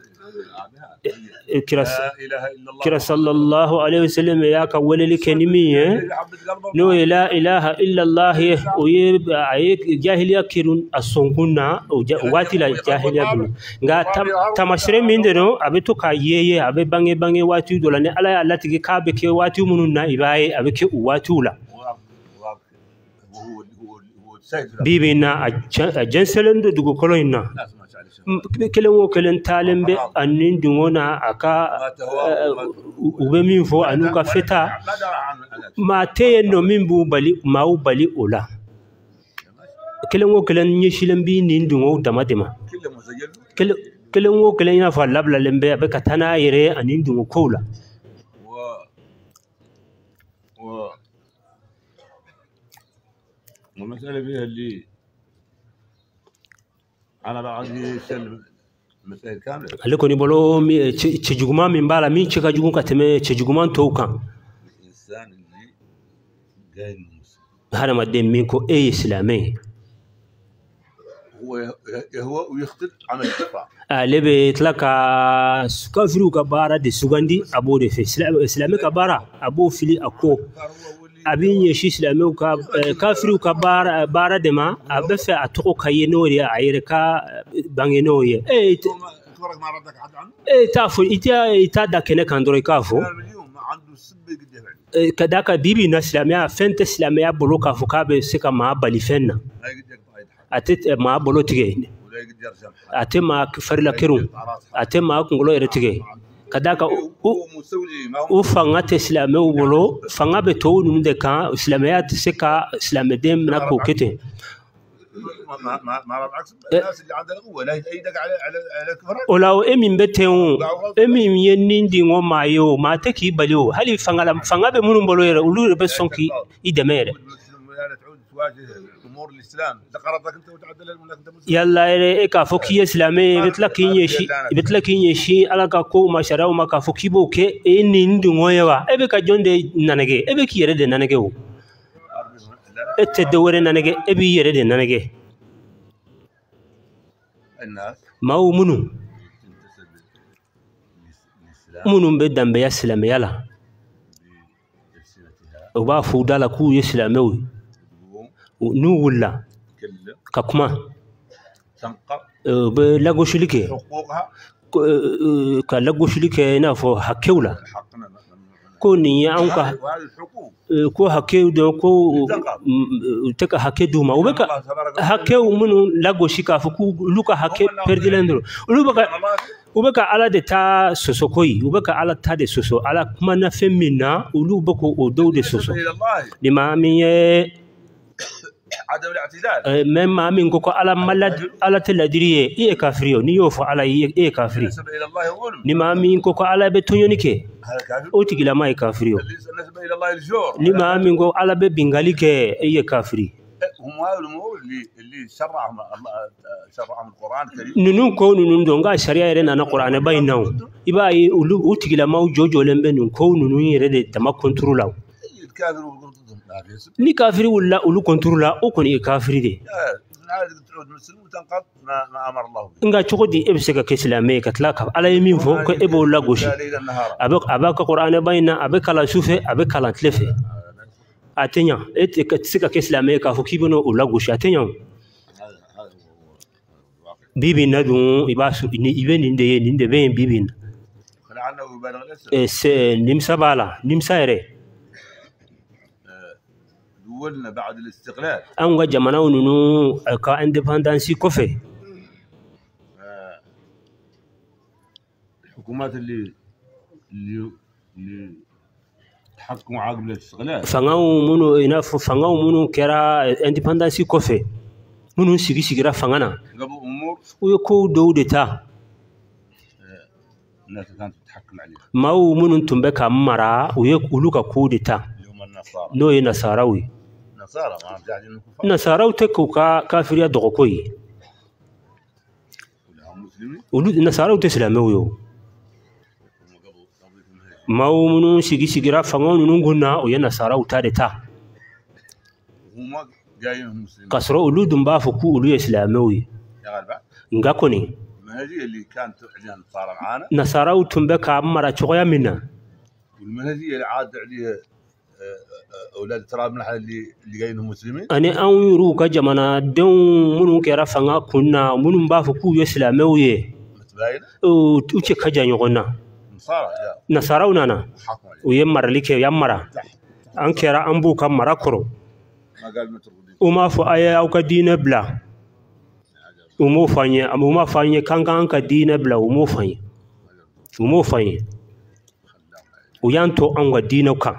كرا كرا صلى الله عليه وسلم يا كوللي كنيمية. نو لا إله إلا الله ويب جاهلية كيرون السونكونا واتلا جاهلية بنا. غا تم تمشري من دنو أبتو كايي أبي بانغي بانغي واتو دولاني على الله تيجي كابك واتو منونا إباي أبيك واتولا. بيبينا جنسلند دوغو كلوينا. كلام وكلام تعلم بأنين دعونا أكا وبمين فو أنو كفتا ما تينو من بو بالي ما هو بالي أولا كلام وكلام يشيلن بين دعو دما دما كلام كلام وكلام ينفع لبلا لمبة بكتنا يري أنين دعو كولا و و والمسألة فيها اللي أنا بعد يسلم مسائل كاملة. لكن يقولوا مي تجوما من بالا مين تجا جوكم كتمة تجوما توكان. الإنسان اللي جاي من المسلم. هذا ما دين منكو أي إسلامي. هو هو ويختلف عن الكفار. لبي تلاك كافرو كبارة دي سوغاندي أبو دي في إسلام إسلامي كبارة أبو فيلي أكو. abin ya shi islamiyu ka kafiru ka bara bara de ma abafa atuko kayeno ya ayirka bangeno ya eh eh tafu ita ita da kene kandore kafu kadaka bibi na islamiya fenta islamiya bolo kafu kabe sika ma bali fenna atet ma bolo tige ate ma farla kiru ate ma ngolo ere tige kadaka u fanga te islame u bolo fanga be to nu de kan islamiyat sika islamedem na ko kete ما ما ما بالعكس الناس اللي عندها قوه لا يدق على على على كفر ولو امين بتيو امين ينين دي ما يو ما تكي بليو هل فanga فanga be munun bolo yere ulu be sonki idemere تواجه امور الاسلام ذكرتك انت وتعدل انك انت مسلم يلا إيه كافوكي إسلامي بتلاقي يشي بتلاقي يشي على كاكو ما شراو ما كافوكي بوكي إني ندمويوا إبي كجون دي نانجي إبي كيرد دي نانجيو التدور نانجي إبي يرد دي نانجي الناس ما هو منو منو بدم بيسلم يلا وبا فودالا كو يسلموي نو ولا ككما تنقى بلاغو شليكي حقوقها كلاغو شليكي نافو حكيولا حقنا كوني انك وهذه الحقوق كو حكيو دو كو تك حكي دوما وبك حكيو منو لاغو شيكا فكو لوكا حكي بيردلندرو لوبك وبك على دتا سوسوكوي وبك على تاد سوسو على كما فمنا ولوبكو اودو دي سوسو لما مي عدم الاعتدال مما من كوكو على ملد على تلادريه اي كافريو نيوفو على اي كافري نسب الى الله ظلم لما من كوكو على بتونيكي هذا كافر او تيغلا ماي كافريو نسب الى الله الجور لما من كوكو على بنغاليكي اي كافري هم هؤلاء الامور اللي اللي شرعهم الله شرعهم القران الكريم نونو كو نونو دونغا شريعه رنا نا قران بايناو يبا اي او تيغلا ماو جوجو لمبه نون كو نونو يرد تما كنترولاو الكافر والقرطز ni kafiri wala ulu contrôle o koni kafiri de nga chogodi ebse ka islame ka tlaka ala yemin fo ko ebo la goshi abak abaka qur'ana bayna abaka la sufe abaka la tlefe atenya et ka tsika ka islame ka fo kibono ula goshi atenya bibi nadu ibasu ni ibeni nde nde be bibin e nimsa bala nimsa ere دولنا بعد الاستقلال أنغا جمانا ونونو كا اندبندنسي كوفي الحكومات اللي اللي اللي تحكموا عقب الاستقلال فانغاو منو ينافو فانغاو منو كرا اندبندنسي كوفي منو سيغي سيغرا فانغانا قبل امور ويكو دو ديتا الناس كانت تتحكم عليها ماو منو تمبكا مرا ويكولوكا كو ديتا اليوم النصارى نو ينصاراوي نصارى ما قاعدين الكفار نصاراو تكو كا كافريا دغكوي كلهم مسلمين ولود نصاراو تسلامويو ماو منو سيغي سيغرا فانغاو نونو غنا وينصاراو تاديتا هما جايين مسلمين كسرو ولود مبافو كو ولو اسلاموي يا غالبا ngakoni المنهجيه اللي كانت تعلن النصارى معانا نصاراو تمبكا مرا تشويا منا والمنهجيه اللي عاد عليها اولاد تراب من اللي اللي جايين مسلمين أنا أنيرو كجمانا دون منو كرا فانا كنا منو بافو كو يسلاموي متباين او توشي كجا يغنا نصارى نصاراو نانا حكموا عليه ويمر لك يمرا ان كرا انبو كمرا كرو ما قال مترقدين وما فو ايا او كدين بلا ومو فاني وما فاني كان كان كدين بلا ومو فاني ومو فاني ويانتو انغا دينو كان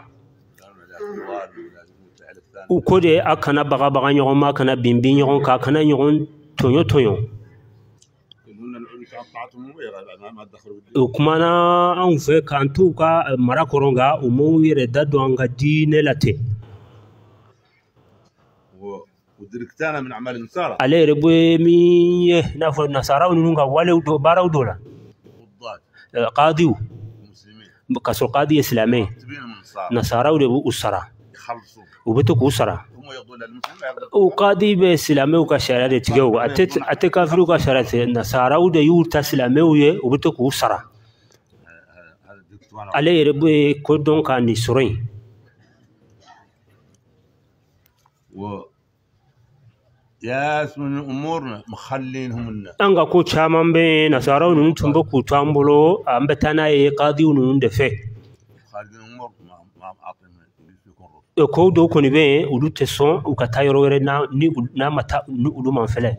ukode akana baga baga nyogon ma kana bimbi nyogon ka kana nyogon tonyo tonyo ukumana an fe kantu ka marakoronga umu yere dadu anga dine late ودركتانا من اعمال النصارى عليه ربي مي نافو النصارى ونونغا ولو باراو دولا قاضيو مسلمين كسو قاضي اسلامي نصارى ودو اسرا يخلصوا وبتو اسرا هم يقضون المسلمين وقاضي باسلامي وكشريعه تجو اتت اتكافرو كشريعه النصارى ودو يورتا اسلامي وبتو اسرا عليه ربي كودون كان سورين و ياس من امورنا مخلينهم الناس anga ko chaman be nasaraw nun tumba ku tambolo ambetana e qadi nun de fe خالدين امور ما ما اعطينا e ko do ko ni be udu teson u ka tayro were na ni na mata ni udu man fele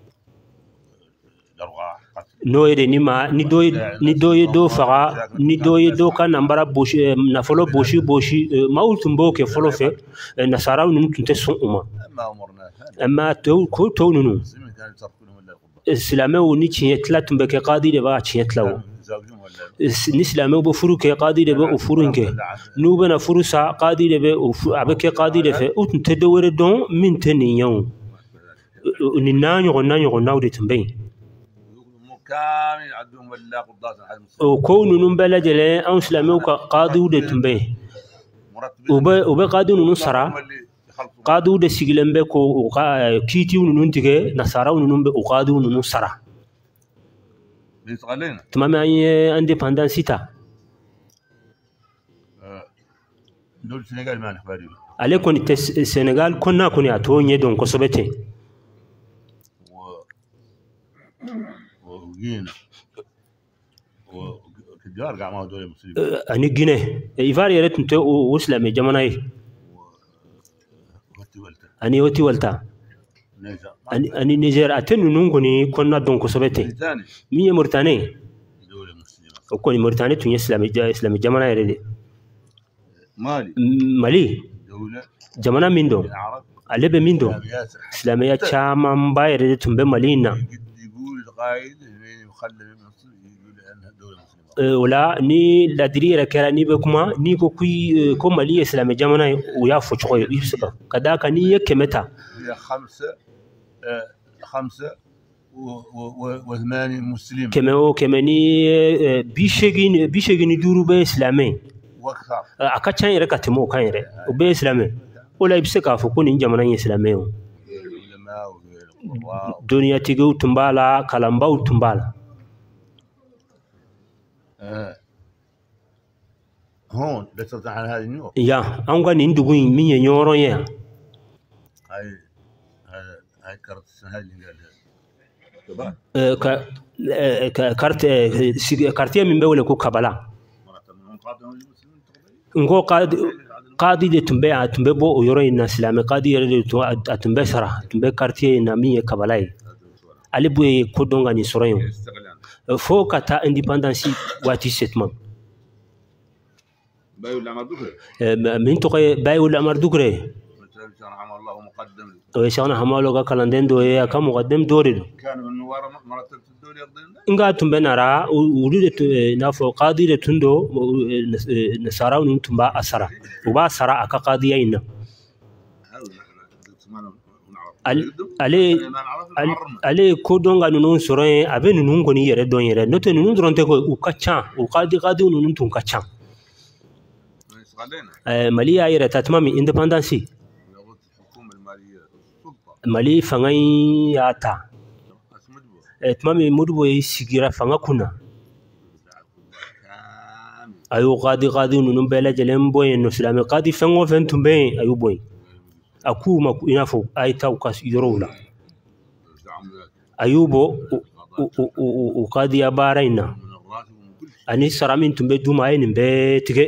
no ede ni ma ni do ni do do faga ni do do ka nambara boshi na folo boshi boshi maul tumbo ke folo fe nasaraw nun tunte son uma ما امرنا اما تو كو تو نونو المسلمين كانوا يتركونهم الا القبه اسلامي وني تشيتلا تمبك قاضي دبا تشيتلا ni silamɛw bɛ furu kɛ qadi de bɛ o furu in kɛ n'u bɛna furu sa qadi de bɛ a bɛ kɛ qadi de fɛ u tun tɛ dɔwɛrɛ dɔn min tɛ nin ye o nin n'a ɲɔgɔnna ɲɔgɔnnaw de tun bɛ yen o kow ninnu bɛɛ lajɛlen anw silamɛw ka qadiw de tun bɛ yen u bɛ u bɛ qadi ninnu sara qadiw de sigilen bɛ ko u ka kiitiw ninnu tigɛ nasaraw ninnu bɛ o qadiw ninnu sara tuma min an ye indépendance ta ale kɔni tɛ Senegal kɔnɔna kɔni a t'o ɲɛdɔn kosɛbɛ ten ani Guinée Ivoire yɛrɛ tun tɛ o silamɛ jamana ye ani Oti Walta ani Niger a tɛ ninnu kɔni kɔnɔna dɔn kosɛbɛ ten min ye Mauritanie o kɔni Mauritanie tun ye silamɛ jamana yɛrɛ de Mali jamana min dɔn ale bɛ min dɔn silamɛya camanba yɛrɛ de tun bɛ Mali in na o la ni ladiri yɛrɛ kɛra n'i bɛ kuma n'i ko ko Mali ye silamɛ jamana ye o y'a fɔ cogo ye i bɛ se ka d'a kan n'i ye kɛmɛ ta kɛmɛ o kɛmɛ ni bi seegin bi seegin ni duuru bɛ silamɛ a ka ca yɛrɛ ka tɛmɛ o kan yɛrɛ o bɛɛ ye silamɛ o la i bɛ se k'a fɔ ko nin jamana in ye silamɛ ye o doniyatigiw tun b'a la kalanbaw tun b'a la yan anw ka nin dugu in min ye ɲɔgɔn ye yan quartier min bɛ wele ko Kabala n ko qadi de tun bɛ a tun bɛ bɔ o yɔrɔ in na silamɛ qadi yɛrɛ de tun a tun bɛ sara a tun bɛ quartier in na min ye Kabala ye ale b'o ye ko dɔn ka nin sɔrɔ yen fo ka taa indépendance waati se tuma min tɔgɔ ye Bayul Amar Dukure o ye Cheikhna Hamalo ka kalanden dɔ ye a ka mɔgɔden dɔ de don nka tun bɛ nara olu de tun i n'a fɔ qadi de tun don nasaraw ninnu tun b'a sara u b'a sara a ka qadiya in na ale ye ko dɔn ka ninnu sɔrɔ yen a bɛ ninnu kɔni yɛrɛ dɔn yɛrɛ n'o tɛ ninnu dɔrɔn tɛ ko u ka ca u qadi qadiw ninnu tun ka ca Mali y'a yɛrɛ ta tuma min indépendance Mali fanga in y'a ta tuma min Modibo ye sigira fanga kunna a y'o qadi qadi ninnu bɛɛ lajɛlen bɔ yen nɔ silamɛ qadi fɛn o fɛn tun bɛ yen a y'u bɔ yen a k'u ma i n'a fɔ a ye taa u ka yɔrɔw la a y'u bɔ o qadiya baara in na ani sara min tun bɛ d'u ma a ye nin bɛɛ tigɛ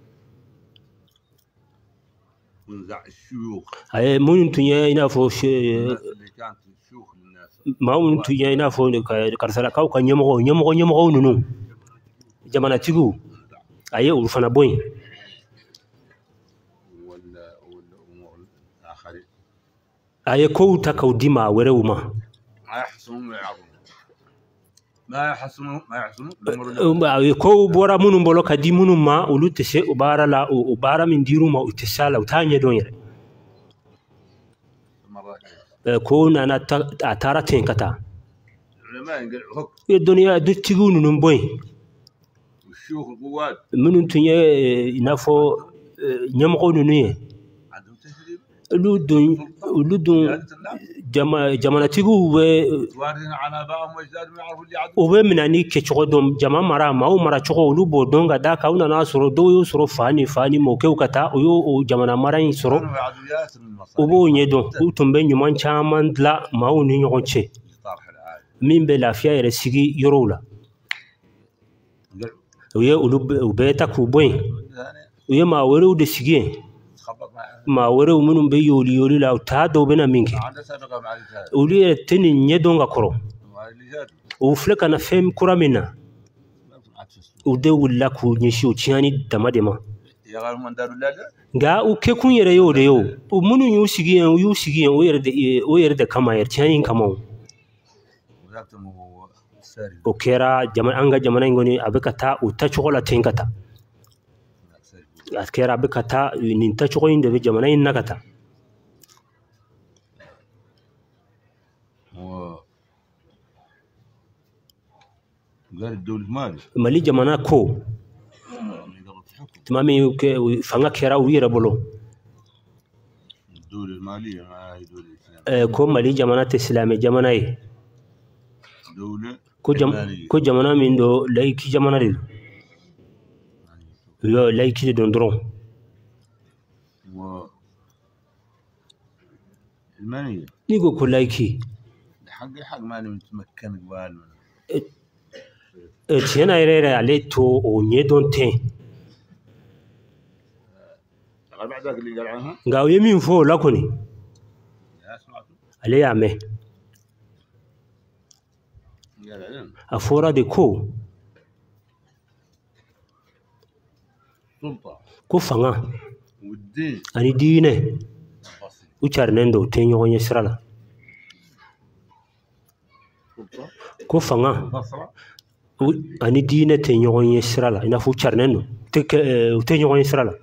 a ye minnu tun ye i n'a fɔ maa minnu tun ye i n'a fɔ karisalakaw ka ɲɛmɔgɔ ɲɛmɔgɔ ɲɛmɔgɔw ninnu jamanatigiw a ye olu fana bɔ yen a ye kow ta k'aw di maa wɛrɛw ma a ye kow bɔra minnu bolo ka di minnu ma olu tɛ se o baara la o baara min dir'u ma u tɛ se a la u t'a ɲɛdɔn yɛrɛ kow nana a taara ten ka taa u ye dɔnniya tigiw ninnu bɔ yen minnu tun ye i n'a fɔ ɲɛmɔgɔ ninnu ye olu dun olu dun jamanatigiw bɛ u bɛ minɛni kɛcogo dɔn jama mara maaw maracogo olu b'o dɔn ka d'a kan u nana sɔrɔ dɔw y'o sɔrɔ fa ni fa ni mɔkɛw ka taa u y'o jamana mara in sɔrɔ u b'o ɲɛdɔn u tun bɛ ɲuman caman dilan maaw ni ɲɔgɔn cɛ min bɛ lafiya yɛrɛ sigi yɔrɔw la u ye olu bɛɛ ta k'u bɔ yen u ye maa wɛrɛw de sigi yen maa wɛrɛw minnu bɛ yoli yoli la u t'a dɔw bɛna min kɛ olu yɛrɛ tɛ nin ɲɛdɔn ka kɔrɔ u filɛ ka na fɛn kura min na u de wulila k'u ɲɛsin o tiɲɛni dama de ma nka u kɛkun yɛrɛ y'o de ye o minnu y'u sigi yen u y'u sigi yen o yɛrɛ de kama yɛrɛ tiɲɛni kama o o kera jamana anga jamana ngoni abekata utachokola tenkata kera abekata nin tachoko inde be jamana innakata قال الدولة مالي مالي جمانا كو تمامي فanga kera wira bolo الدولة المالية ما هي دولة الإسلام كو مالي جمانا تسلامي جمانا اي دولة كو جم كو جمانا من دو لايكي جمانا دي يو لايكي دون درون و المانية نيجو كو لايكي حق حق ماني متمكن قبال تينا يريري عليه تو او نيدون تين بعد ذاك اللي قال عنها غاو يمين فو لاكوني يا سمعتوا عليه عمي قال علم افورا دي كو سلطة كو فanga والدين اني دينه وچارنندو تينيو يسرالا سلطة كو فanga بصرة اني دينه تينيو يسرالا انا فو چارنندو تك تينيو يسرالا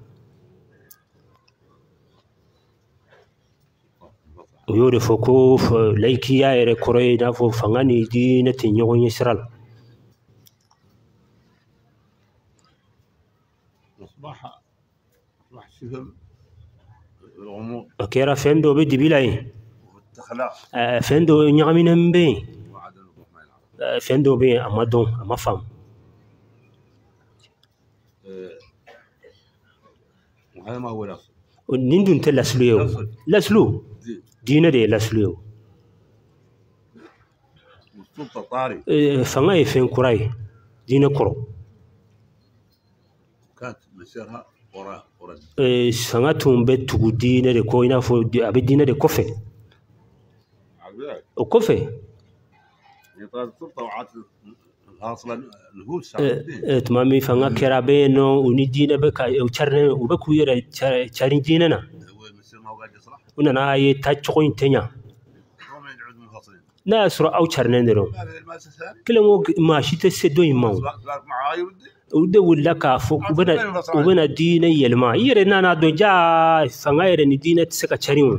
ويوري فوكو لايكي يا ايري كوري نافو فانغاني دي نتي نيغو يسرال اصبح اصبح شبه الغموض اكيرا فندو بدي بلاي والتخلاق فندو نيغامين مبي وعدم الرحمن فندو بي اما دون اما فام وهذا ما هو الاصل نيندون تلاسلو لاسلو دينا دي لاسلو والسلطة طاري فانغاي فين كوراي دينا كرو كانت مسيرها وراء ورد فانغاتون بتو دينا دي كوينا فو ابي دينا دي كوفي عقلك وكوفي هي طارت السلطة وعاد اصلا الهوس تمامي فانغا كرابي نو وني دينا بكا وچارن وبكو يرا چارين دينا نا هو المسير ما هو قاعد يصلح وننا اي تاچوين تنيا هم يعود منفصلين لا اسرو او چارنندرو كلمو ماشي تسدو يماو معاي ودي ودي ولا كافو وبنا وبنا دينا يلما يرنا نا دو جا فانغا يرني دينا تسكا چارين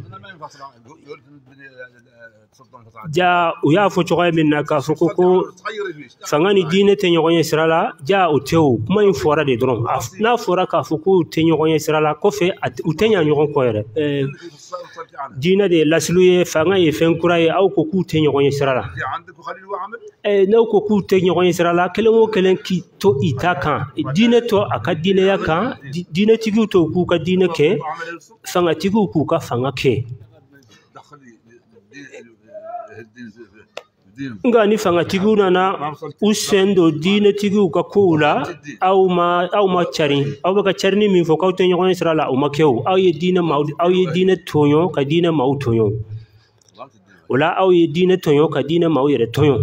جا ويا فو چوغاي من كافو كوكو فانغاني دينا تنيو يسرالا جا اوتيو كما ينفورا دي درون نا فورا كافو كو تنيو يسرالا كوفي اوتنيا نيو كويره دينا دي لاسلوي فانغا يفن كوراي او كوكو تنيو يسرالا عندك خليل وعمل اي نو كوكو تنيو يسرالا كلمو كلن كي تو ايتا كان دينا تو اكا دينا يا كان دينا تيغو تو كو كا دينا كي فانغا تيغو كو كا فانغا كي ngani fanga tiguna na usendo dine tigu ka kula au ma au ma chari au baka charni min fo kawte nyon israla au makeu au ye dine ma au ye dine tonyo ka dine ma tonyo wala au ye dine tonyo ka dine ma yere tonyo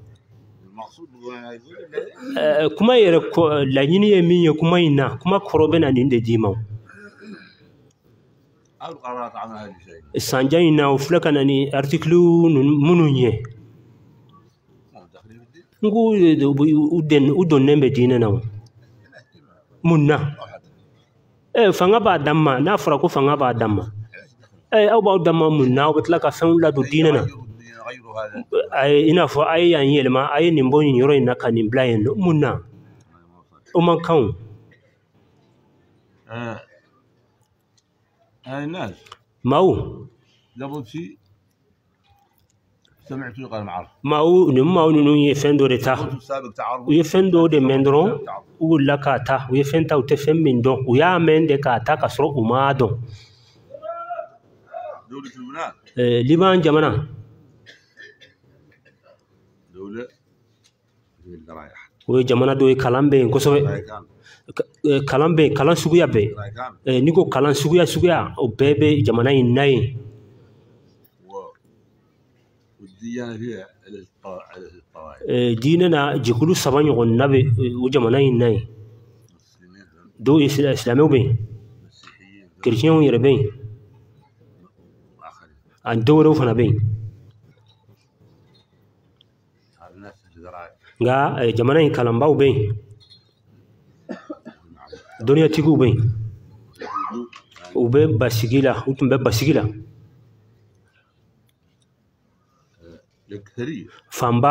kuma yere la nyini ye min ye kuma ina kuma korobe na ninde dima او القرارات عن هذا الشيء sanjayina uflaka nani artiklu mununye ngu uden udon nembe dina na munna eh fanga ba damma na fura ko fanga ba damma eh au ba damma munna o betlaka fan la do dina na ay ina fo ay yan yelma ay ni mboni nyoro ina kan blayen munna o man kan آه. هاي الناس ماو قبل شيء سمعت يقال معرف ماو نماو نو يفندو رتا السابق تعرض ويفندو دي مندرو ولا كاتا ويفنتا وتفهم من دون ويا من دي كاتا كسرو وما دون دولة لبنان آه لبنان جمانا دولة هي اللي رايح وجمانا دوي كلام بين كوسوي رايكان kalan be kalan suguya be رايكان niko kalan suguya suguya o bebe jamana inai والديانة هي على الطوائف dinana jikulu saban yogon nabe o jamana inai المسلمين do islamo be المسيحيين christian yere be آخرين an dowro fana be هذا الناس اللي رايح nga jamana in kalambaw be duniya tigu be ube basigila utumbe basigila famba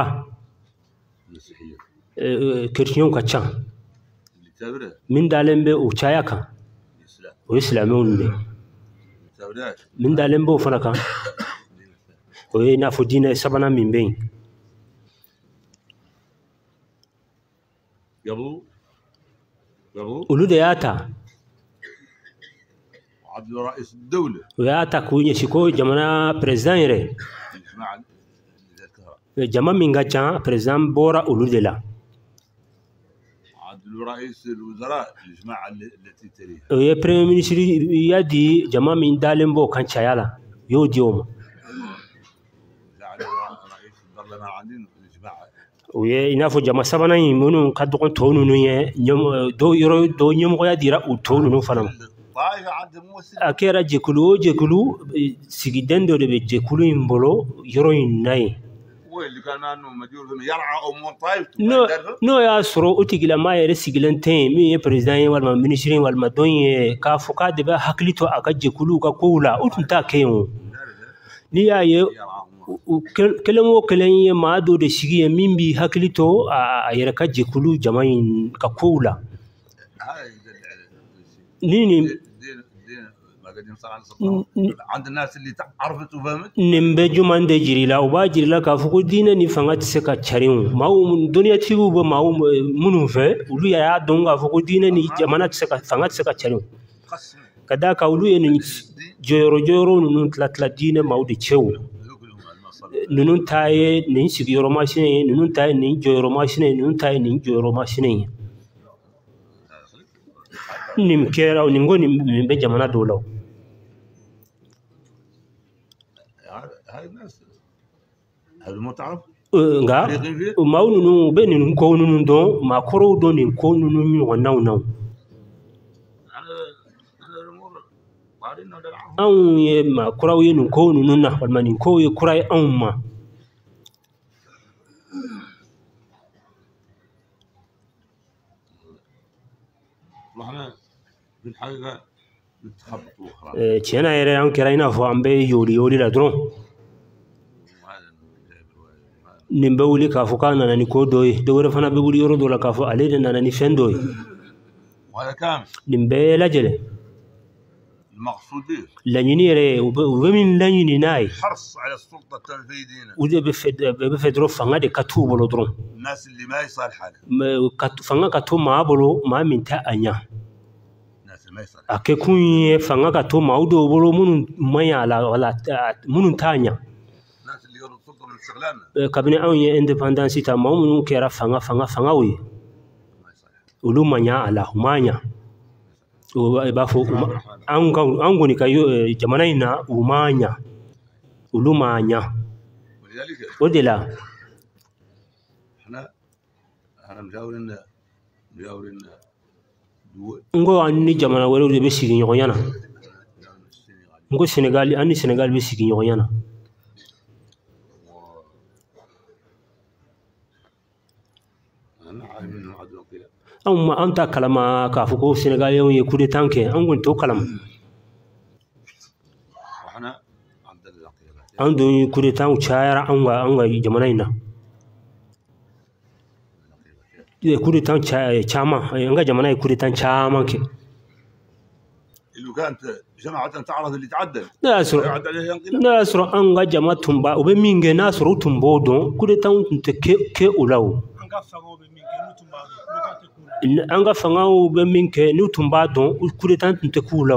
kirtiyon kacha min dalembe u chaya kan o islamu ne min dalembe o fana kan o ina fudina sabana min be قبل قبل ولود ياتا عبد رئيس الدولة وياتا كوني شيكو جمانا بريزدان يري جماعة من غاچا بريزدان بورا ولود لا عبد رئيس الوزراء الجماعة التي تليها ويا بريم مينستر يدي جماعة من دالمبو كان شايالا يو ديوم رئيس البرلمان عندنا الجماعة ويا ينافو جماعة سبنا يمونو كادوكون تونو نيه نيوم دو يرو دو نيوم قيا ديرا وتونو نو فنام طائفة عند موسى أكيرا جكلو جكلو سيجدن دو دبي جكلو يمبلو يرو يناي واللي كان انه مدير يرعى امور طائفته نو نو يا سرو أتيجي لما يرسيجلن تين مي بريزدان ولا مينسترين ولا مدوني كافوكا دبا حكليتو أكاد جكلو كقولا أتنتا كيو نيا يه كلامو كلامي ما دو دشيء مين بي حكليتو أيركا جكلو جماعين كقولا نيني عند الناس اللي عرفت وفهمت نمبي جمان دي جري لا وبا جري لا كافوكو دينا ني فانغات سكا تشاريون ماو من دنيا تيغو با ماو منو في ولو يا دون كافوكو دينا ني جمانات سكا فانغات سكا تشاريون كدا كاولو ين جيرو جيرو نون تلا تلا دينا ماو دي تشيو نون تاي نين سيغيرو ماشين نون تاي نين جيرو ماشين نون تاي نين جيرو ماشين نيم كيراو نينغو نيم بي جمانا دولو هاي الناس هذا ما تعرف nga mau nunu be nunu ko nunu do ma koro do ni ko nunu mi wona wona an ye ma koro ye nunu ko nunu na wal mani ko ye kurai an ma احنا في الحقيقة نتخبطوا خلاص eh chena ere an kiraina fo ambe yori yori la dron nimbe wuli ka fo kana nani ko doy de wora fana be wuli yoro do la ka fo alede nani fendoy وهذا كامل nimbe la jele المقصود به la nyini ere ube min la nyini nay حرص على السلطة التنفيذية ude be fed be fedro fanga de katu bolo dron الناس اللي ما يصالح حالها fanga katu ma bolo ma min ta anya الناس اللي ما يصالح ake kunye fanga katu ma udo bolo munun maya la wala munun tanya الناس اللي يروا السلطة من استغلالنا kabine an ye independence ta ma munun kera fanga fanga fanga wi ما يصالح ulu manya ala humanya o ba fo an ga an goni kayo jamana ina umanya ulu manya ولذلك odela احنا احنا مجاورين مجاورين دول ngo anni jamana wero be sigi nyogo yana ngo Senegal anni Senegal be sigi nyogo yana انا عارف انه عدو كده amma anta kalama ka fuko Senegal yau ye kude tanke an gon to kalam واحنا عبد العقيل an do kude tan chayara an wa an wa jamana ina ye kude tan chama an ga jamana ye kude tan chama ke اللي كانت جماعة تعرض اللي تعدل nasro يعد عليه انقلاب nasro an ga jama tumba obe minge nasro tumbo don kude tan te ke ke ulaw an ga fanga obe minge ni tumba don kude tan te ku ulaw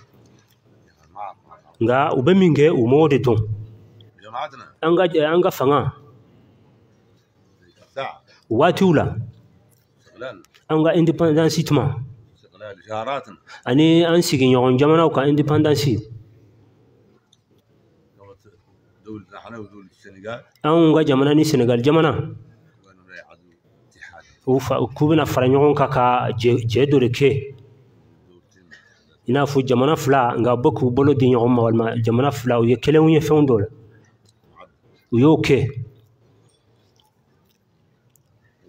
nga obe minge o mode don جماعتنا an ga an ga fanga ساعة watula استغلال an ga independence tuma استغلال جاراتنا ani an sigi nyogon jamana ka independence دولة احنا ودولة السنغال an ga jamana ni Senegal jamana كانوا لا يعدوا اتحاد ufa kubina fara nyogon ka ka je je do de ke دولتين ina fu jamana fla nga boku bolo di nyogon ma walma jamana fla o ye kelen ye fondol yo ke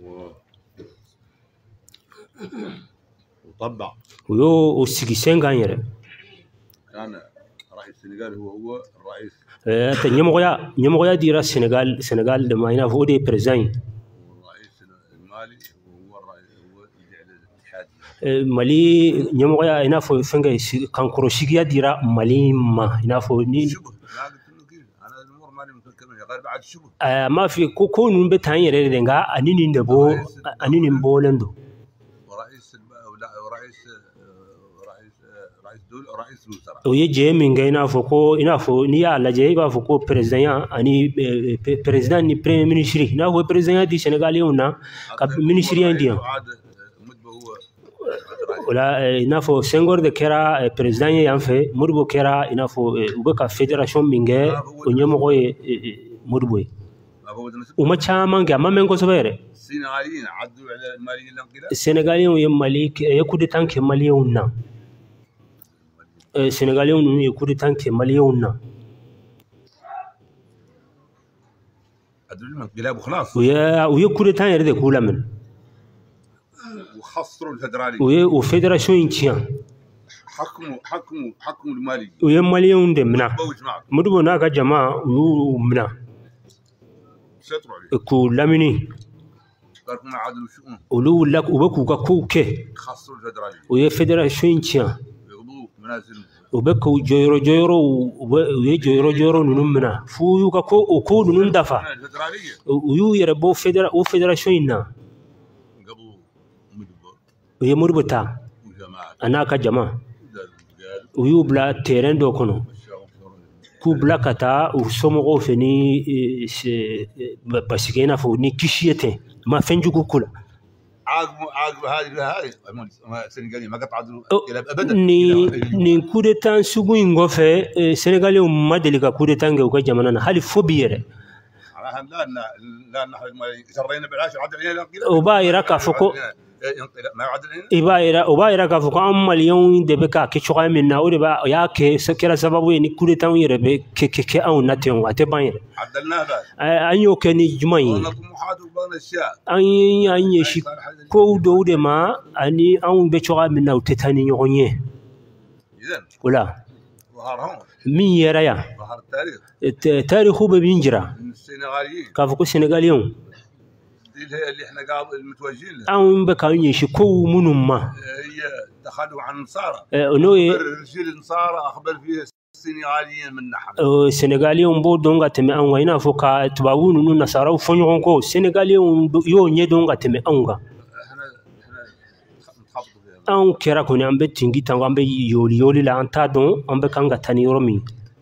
وطبع ويو وسيكي سينغان يرى كان رئيس السنغال هو هو الرئيس تا نيمغويا نيمغويا ديرا السنغال السنغال لما ينا فودي بريزان والرئيس المالي هو الرئيس هو اللي على الاتحاد مالي نيمغويا ينا فو فنغا كان كروشيغيا ديرا مالي ما ينا فو ني شبه لا قلت له كيف انا الامور مالي متذكر غير بعد شبه ما في كو نون بتان يرى دنگا اني ندبو اني نبولندو ورئيس ورئيس رئيس رئيس دول رئيس الوزراء ويه جيمين غينا فوكو انا فو نيا لا جي با فوكو بريزيدان اني بريزيدان ني بريمير مينيستري نا هو بريزيدان دي سنغاليونا مينيستري انديا ولا نافو سنغور de kera president yanfe murbo kera inafo ubeka federation minge onyemo e murbo وما chaman ga mamen ko sobere السنغاليين عدوا على المالي الانقلاب السنغاليين يماليك يكود تانك ماليونا السنغاليين يكود تانك ماليونا عدوا الانقلاب وخلاص ويا ويكود تانك يرد كولا من وخسروا الفدرالي وفدراسيون انتيان حكموا حكموا حكموا المالي ويماليون دمنا مدبو ناكا جماعه ومنا سيطروا عليه كولاميني قالوا ما عادوا شؤون ولو لك وبكو كوكي خسروا الفدرالي ويا فدراسيون انتيان يغضوا منازل وبكو جويرو جويرو ويا جويرو جويرو نمنا فو يوكا كو وكو نندفا الفدراليه ويو يربو فدرا وفدراسيون نا ويا مربطا انا كجماعه ويو بلا تيرن دو كونو كو بلا كتا وسومو فني باسكينا فوني كيشيته ما فنجو كولا عاقبوا عاقبوا هذه هذه السنغالي ما قطعوا ابدا ني ني كودتان سوغين غوفه سنغالي ما دليكا كودتان غو جمانا حالي فوبيره لا لا نحن جرينا بالعاشر عدل الى الانقلاب وبايرا كفوكو ما عدل ibaira ubaira ka fuko am malion de be ka ke choga min na uri ba ya ke sekera sababu ni kure tan yere be ke ke ke au nation ate ban عدلناها بعد an yo ke ni jumai طموحات وبغنا اشياء an an ye shi ko do de ma ani an be choga min na tetani nyonye اذا wala ظهر هون min yera ya ظهر التاريخ tarikhu be binjira السنغاليين ka fuko senegalion اللي احنا قابل المتوجهين له an be ka yin shi ko munum ma هي تخلوا عن النصارى no رجال النصارى اخبر فيها السنغاليين من نحن Sénégalien bo donga teme an wa ina fo ka tubabu nunu nasara fo nyon ko Sénégalien yo nye donga teme an ga احنا احنا نتخبطوا فيها an kera ko ni an be tingi tan an be yoli yoli la an ta don an be kanga tani yoromi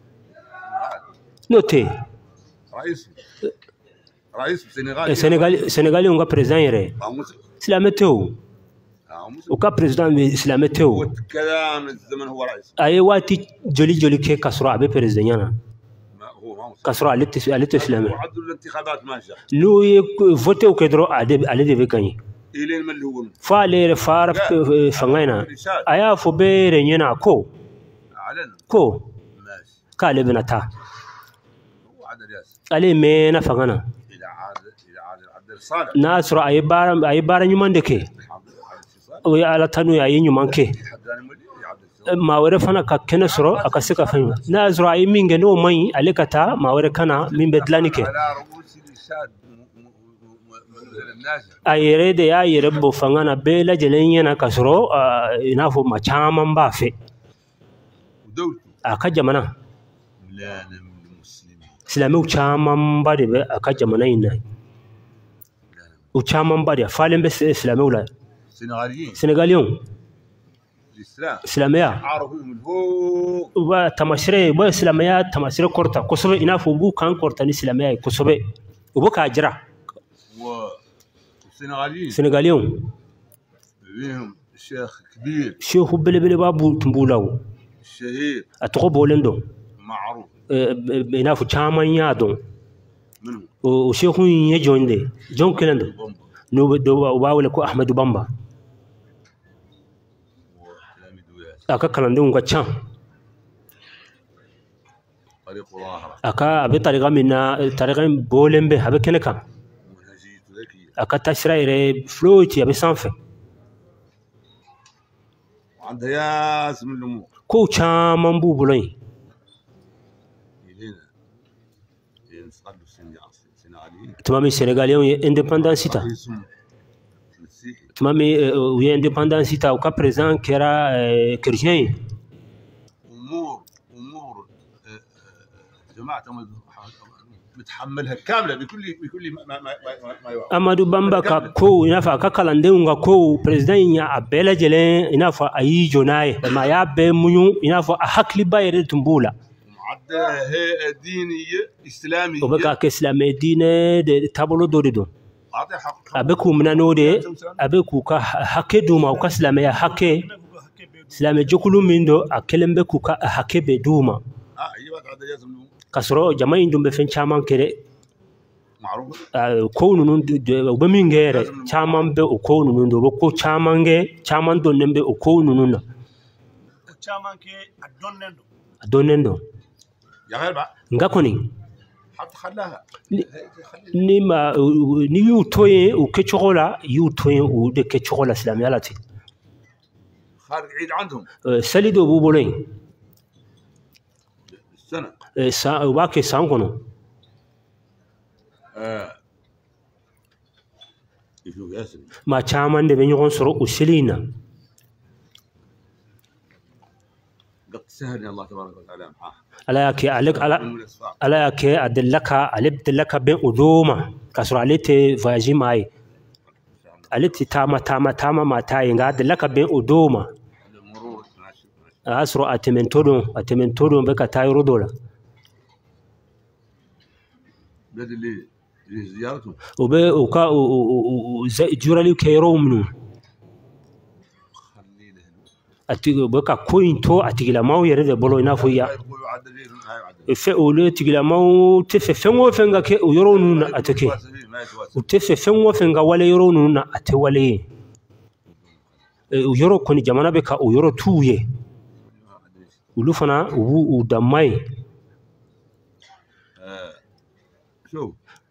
note رئيس رئيس السنغال Sénégal Sénégalien nga président yere islamete o ka président islamete o كلام الزمن هو رئيس ay wati joli joli ke kasro abe président yana ما هو ما هو kasro alite alite islamé وعدوا الانتخابات ما جاء lu voter o kedro ade ale de bekany الين من اللي هو fa le far fangayna aya fo be renyana ko اعلن ko ماشي ka le benata هو عدل ياس ale mena fangana الى عاد الى عاد عبد الصالح nasro ay bara ay bara nyuman de ke o ya ala tanu ya nyuman ke حداني مولي عبد الصالح ma wore fana ka kenesro aka sika fanya nasro ay minge no mai alekata ma wore kana min bedlani ke على رؤوس الشاد من الناس ayere de ya yere bo fangana be la jelen yana kasro ina fo ma chaman ba fe ودولته aka jamana ملانه من المسلمين islamic chaman ba de be aka jamana ina o chaman ba de falen be islamic la السنغاليين sénégalien الاسلام islamia عرفوا من فوق ba tamasire ba islamia tamasire korta kosobe ina fo bu kan korta ni islamia kosobe ubo ka jira والسنغاليين sénégalien فيهم شيخ كبير sheikhu bele bele babu tumbulaw الشهير atoko bolendo معروف ina fo chaman ya don منهم o sheikhu ye jonde jon kelendo بومبا no do ba wala ko ahmadu bamba وتلاميذ وياس aka kalandun ga can طريق ظاهره aka abe tariga minna tariga bolembe habe keneka منهجيته ذكيه aka tashira ire floati abe sanfe عندها ياس من الامور كو تشامن بوبلين يلينا ينسقل السنغاليين تمامي السنغاليين اندبندانس تا تمامي وي اندبندانس تا وكا بريزان كرا كرجين امور امور جماعه متحملها كامله بكل بكل ما ما ما, ما يوافق. امادو بامبا كا كو ينافع كاكالاندينغا كو بريزيدان يا ابيلا جلين ينافع اي جوناي ما يا بي ميو ينافع حكلي باير تمبولا معدة هي دينيه اسلاميه وبكا كاسلامي دينه تابلو دودو اعطي حق ابكو منانودي ابكو كا حكدو ما كاسلامي حكي اسلامي جوكلو ميندو اكلم بكو كا حكي بدوما اه ايوه عندها ياس kasro jamain dum be fen chaman kere معروف ko nunun be min gere chaman be o ko nunun do ko chaman ge chaman don nembe o ko nunun na chaman ke adonnendo adonnendo يا غير بقى ngakoni حتى خلاها ni ma ni yu toye o ke chogola yu toye o de ke chogola islamiyya lati خارج عيد عندهم salido bubolin السنه sa wa ke sangono اه يشوف ياسر ma chaman de be nyon soro o selina قد سهرني الله تبارك وتعالى معاه ala yake alek ala ala yake adallaka alibdallaka ben uduma kasro alite voyage mai alite tama tama tama mata yinga adallaka ben uduma المرور ماشي asro atementodon atementodon be ka tayro dola بلاد اللي اللي زيارته وبه وكا جورالي كيرو منو خلي له ati baka koin to atigila maw yere de bolo ina fo ya يقولوا عدل هاي عدل fe ole tigila maw te fe fengo fenga ke yoro nuna atake ما يتواسى te fe fengo fenga wale yoro nuna ate wale yoro koni jamana be ka yoro tuye ulu fana u damai شوف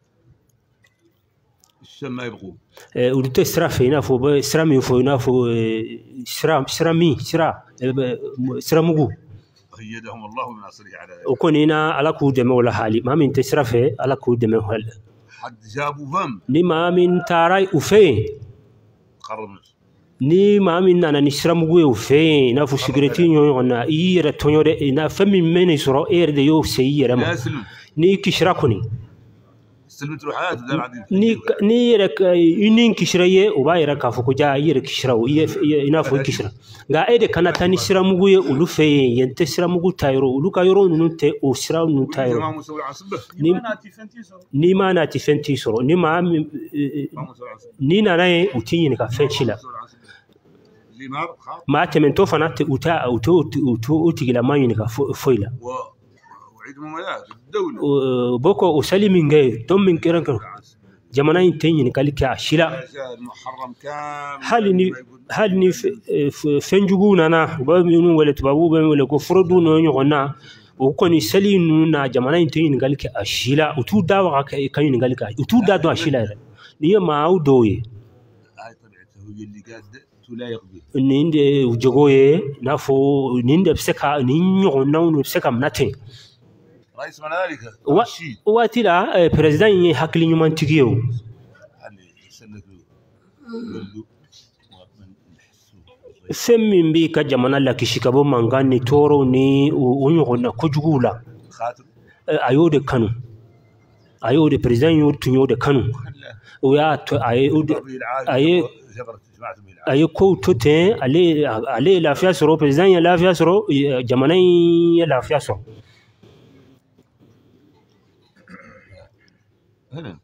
الشم ما يبغوا ulu te sra fe ina fo sra mi fo ina fo sra sra mi sra sra mugu أيدهم الله بنصره على ukoni ina ala ku deme wala hali ma min te sra fe ala ku deme hal حد جابوا فم ni ma min tarai u fe قرب ni ma min nana ni sra mugu u fe ina fo sigreti nyo na ire tonyo de ina fami meni soro er de yo se yere ma يا سلم ni kishra koni سلمت له حياته دار عديد ni ni rek inin kishraye u ba yere ka fo ko ja yere kishra u ina fo kishra ga ede kana tani sra mugu ye ulu fe yente sra mugu tayro ulu ka yoro nunu te o sra nunu tayro ما مسوي عصبه ni ana ti fenti so ni ma na ti fenti soro ni ma ما مسوي عصبه ni na nae utinyi ka fe chila مسوي عصبه اللي ما خاف ma temento fana te uta uto uto utigila manyi ka foila و وعيد مميزات الدوله boko usali minge tom min kiran kan jamana intenyi kalika ashila المحرم كامل hali ni hali ni fenjugu nana ba minu wala tubabu ba wala ko frodu no nyona o koni sali na jamana intenyi kalika ashila utu dawa ka kan ni kalika utu da do ashila ni ma audoye هاي طبيعته هي اللي قاعده لا يقضي ninde ujogoye nafo ninde pseka ni nyona no pseka mnate رئيس مملكه wa رشيد watila president yi hakli nyuman tigiyo اللي سنته يقولوا femmin bi ka jamana la kishikabo mangani toro ni unyona kujugula خاطر ayo de kanu ayo de president yo tunyo de kanu o ya to ayo de ayo جبرت جماعه به ayo ko tote ale ale la fiya soro president ya la fiya soro jamana ya la fiya soro هنا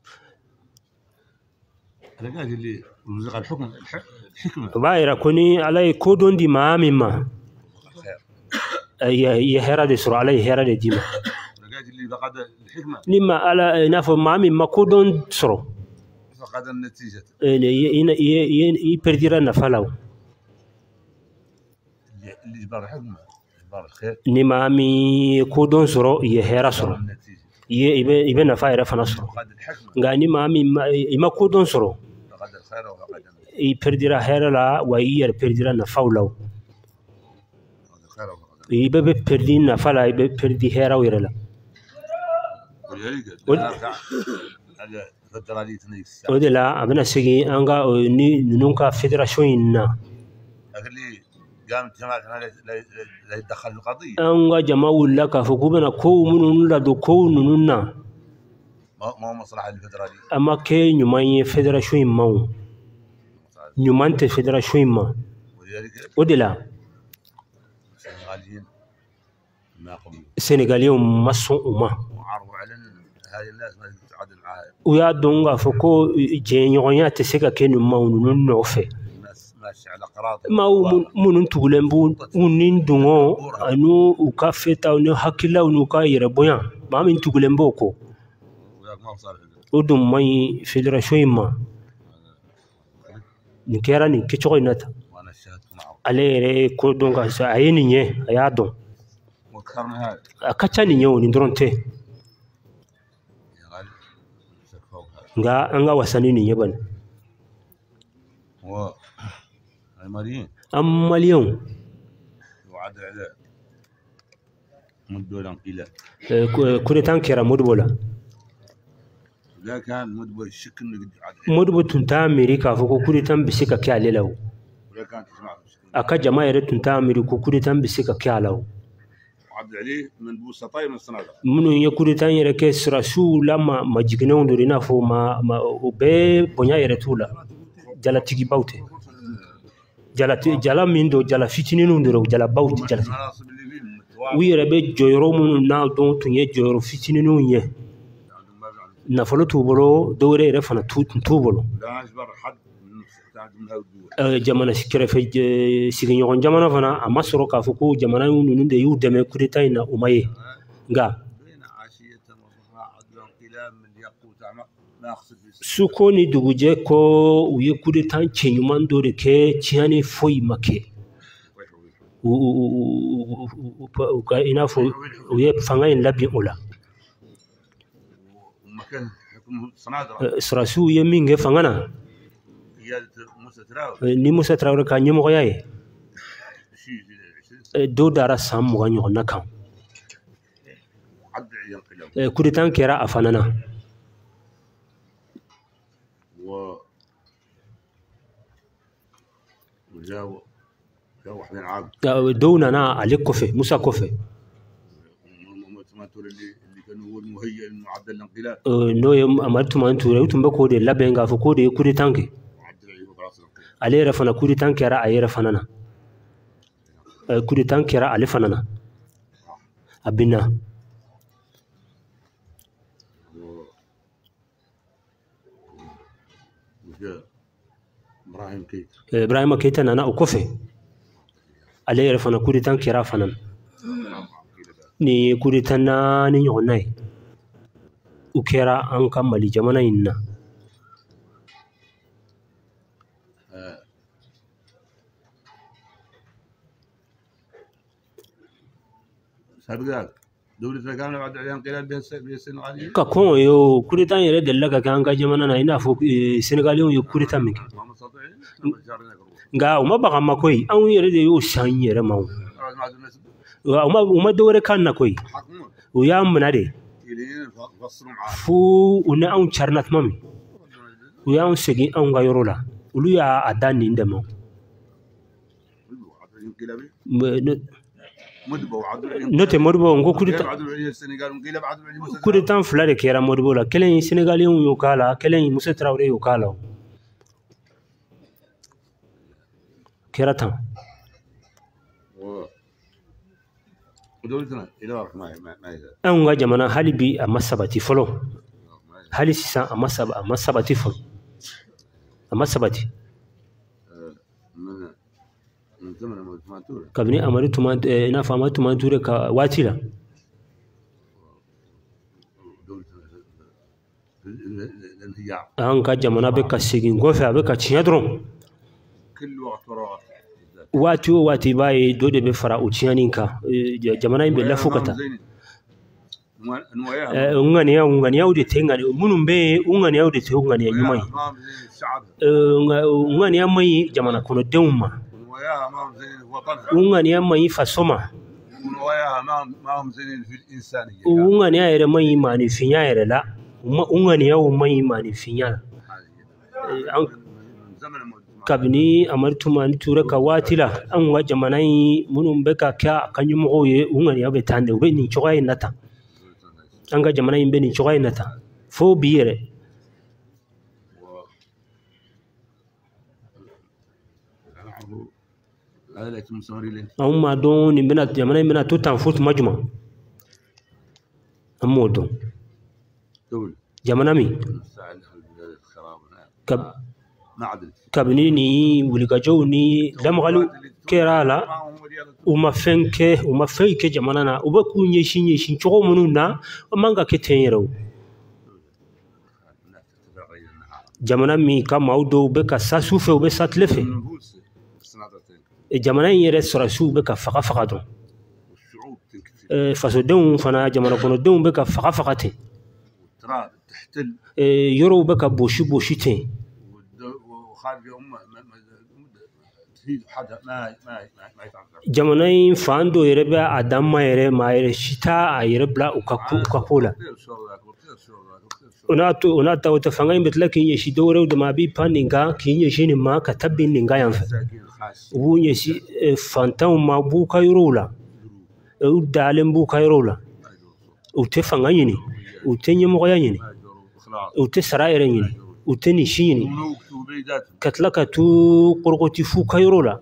انا قاعد اللي رزق الحكم الح- الحكمه bayra koni alay ko don di mamima خير ya ya hera de soro alay hera de dima انا قاعد اللي فقد الحكمه nimma ala nafo mamima ko don soro فقد النتيجه ina i perdira na falaw اللي اللي جبر الحكمه جبر الخير ni mami ko don soro ya hera جبر soro النتيجه ye ibe ibe na fayra fana soro فقد الحكمه nga ni mami ima ko don soro فقد الخير وفقد النتيجه i perdira hera la wa i yer perdira na fawlaw i bɛ bɛ perdi nafa la i bɛ perdi hɛrɛw yɛrɛ la o de la a bɛna segin an ka ni ninnu ka fédération in na an ka jama wulila k'a fɔ k'u bɛna kow minnu ladon kow ninnu na a ma kɛ ɲuman ye fédération in ma o ɲuman tɛ fédération in ma o de la sénégalais ma sɔn u ma u y'a dɔn k'a fɔ ko jɛɲɔgɔnya tɛ se ka kɛ nin maaw ninnu nɔfɛ maaw minnu tugulen b'u ni dungɔ ani u ka fɛtaw ni hakililaw n'u ka yɛrɛbonya maa min tugulen b'o kɔ o dun man ɲi fédération in ma nin kɛra nin kɛcogo in na tan ale yɛrɛ ye ko dɔn ka sɔrɔ a ye nin ɲɛ a y'a dɔn a ka ca nin ɲɛ o nin dɔrɔn tɛ nka an ka wasa ni nin ye bani an maliyɛnw coup d'état kɛra Modibo la Modibo tun t'a miiri k'a fɔ ko coup d'état bɛ se ka kɛ ale la o a ka jama yɛrɛ tun t'a miiri ko coup d'état bɛ se ka kɛ a la o minnu ye coup d'état yɛrɛ kɛ sɔrɔdasiw la majiginɛw don i n'a fɔ o bɛɛ bonya yɛrɛ t'u la jalatigibaw tɛ jala min don jala fitininw don jalabaw tɛ jala u yɛrɛ bɛ jɔyɔrɔ minnu n'a dɔn tun ye jɔyɔrɔ fitininw ye nafolo t'u bolo dɔwɛrɛ yɛrɛ fana tun t'u bolo jamana kɛrɛfɛ sigiɲɔgɔn jamana fana a ma sɔrɔ k'a fɔ ko jamana ninnu de y'u dɛmɛ coup d'état in na o ma ye nka suko ni dugujɛ ko u ye coup d'état cɛɲuman dɔ de kɛ tiɲɛni foyi ma kɛ i n'a fɔ u ye fanga in labɛn o la sɔrɔdasiw ye min kɛ fanga na ni Musa Tarawele ka ɲɛmɔgɔya ye dɔw dara san mugan ɲɔgɔnna kan coup d'état kɛra a fana na dɔw nana ale kɔfɛ Musa kɔfɛ n'o ye Amadu Tumani Ture u tun bɛ k'o de labɛn k'a fɔ k'o de ye coup d'état kɛ ale yɛrɛ fana coup d'état kɛra a yɛrɛ fana na coup d'état kɛra ale fana na a binna Ibrahima Keita nana o kɔfɛ ale yɛrɛ fana coup d'état kɛra a fana na nin ye coup d'état naani ɲɔgɔnna ye u kɛra an ka Mali jamana in na ka kɔn o ye o coup d'état yɛrɛ delila ka kɛ an ka jamana na i n'a fɔ Sénégalais ye coup d'état min kɛ nka u ma baga ma koyi anw yɛrɛ de y'o san yɛrɛ ma u ma dɔwɛrɛ kan na koyi u y'a minɛ de fo u ni anw carina tuma min u y'anw segin anw ka yɔrɔ la olu y'a da nin de ma n'o tɛ Modibo n ko coup d'état fila de kɛra Modibo la kelen ye Sénégalais y'o k'a la kelen ye Musa Tarawele y'o k'a la kɛra tan anw ka jamana hali bi a ma sabati fɔlɔ hali sisan a ma sabati fɔlɔ a ma sabati kabini Amadu Tumani i n'a fɔ Amadu Tumani Ture ka waati la an ka jamana bɛ ka segin kɔfɛ a bɛ ka tiɲɛ dɔrɔn waati o waati i b'a ye dɔ de bɛ fara o tiɲɛni kan jamana in bɛ lafo ka taa ŋaniya ŋaniyaw de tɛ ŋaniya minnu bɛ yen o ŋaniyaw de tɛ o ŋaniya ɲuman ye ŋaniya man ɲi jamana kɔnɔdenw ma o ŋaniya man ɲi faso ma ونواياها ما هم ما هم زين في الإنسانية. ungani ya ere mai mani finya ere la ungani ya mai mani finya kabini amartu mani tura ka watila an wa jamanai munun beka kya kanyu moye ungani ya betande ube ni chokai nata anga jamanai be ni chokai nata fo biere أو ما دون من الجمانين من توتان فوت مجمع أمو دون جمانامي كب كبنيني ولقجوني لم غلو كرالا وما فنك وما فيك جماننا وبكون يشين يشين شو منونا ومانغا كتيرو جمانامي كم أودو بك ساسوفه وبساتلفه jamana yere surasu be ka faga faga don euh faso den fana jamana kono den be ka faga faga te euh yoro be ka boshi boshi te jamana yin fando yere be adamma yere ma yere shita a yere bla ukaku ukakula onato onata utafanga imbetla kinye shidore de mabi paninga kinye shini ma katabi ninga yanfa wunye si fantan ma bu kayrola u dalen bu kayrola u te fanga yini u te nyemo yini u te saraire yini u te nishini katlaka tu qurqoti fu kayrola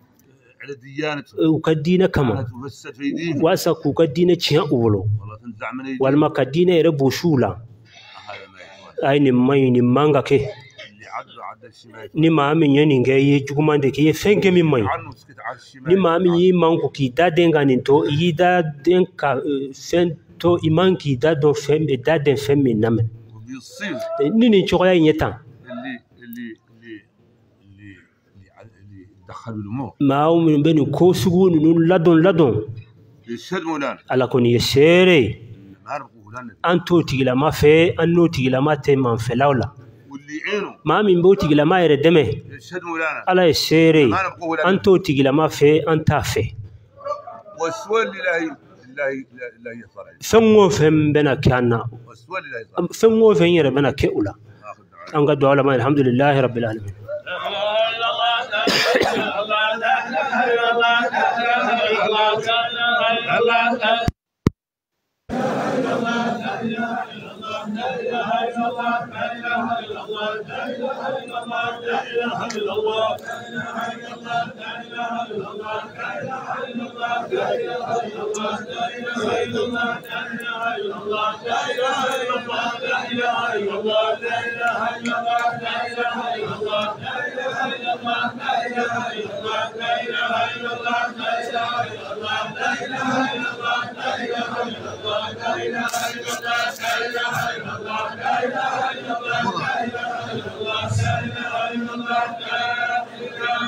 u kadina kama wasa ku kadina chiya ulo wal makadina ere bushula ay ni may ni manga ke ni maami yeni ngai jugumande ke fenke mi may ni maami yi manku ki dadenga ni to yi da den ka fento imanki da do fembe da den femme namen ni ni choya nyeta maaw min beni ko sugu nu ladon ladon ala koni yesere anto tigila ma fe anno tigila ma te man felawla ma min bo tigila ma yere deme ala yesere anto tigila ma fe anta fe fengo fem bena kana fengo fen yere bena ke ula anga do ala ma alhamdulillah rabbil alamin لا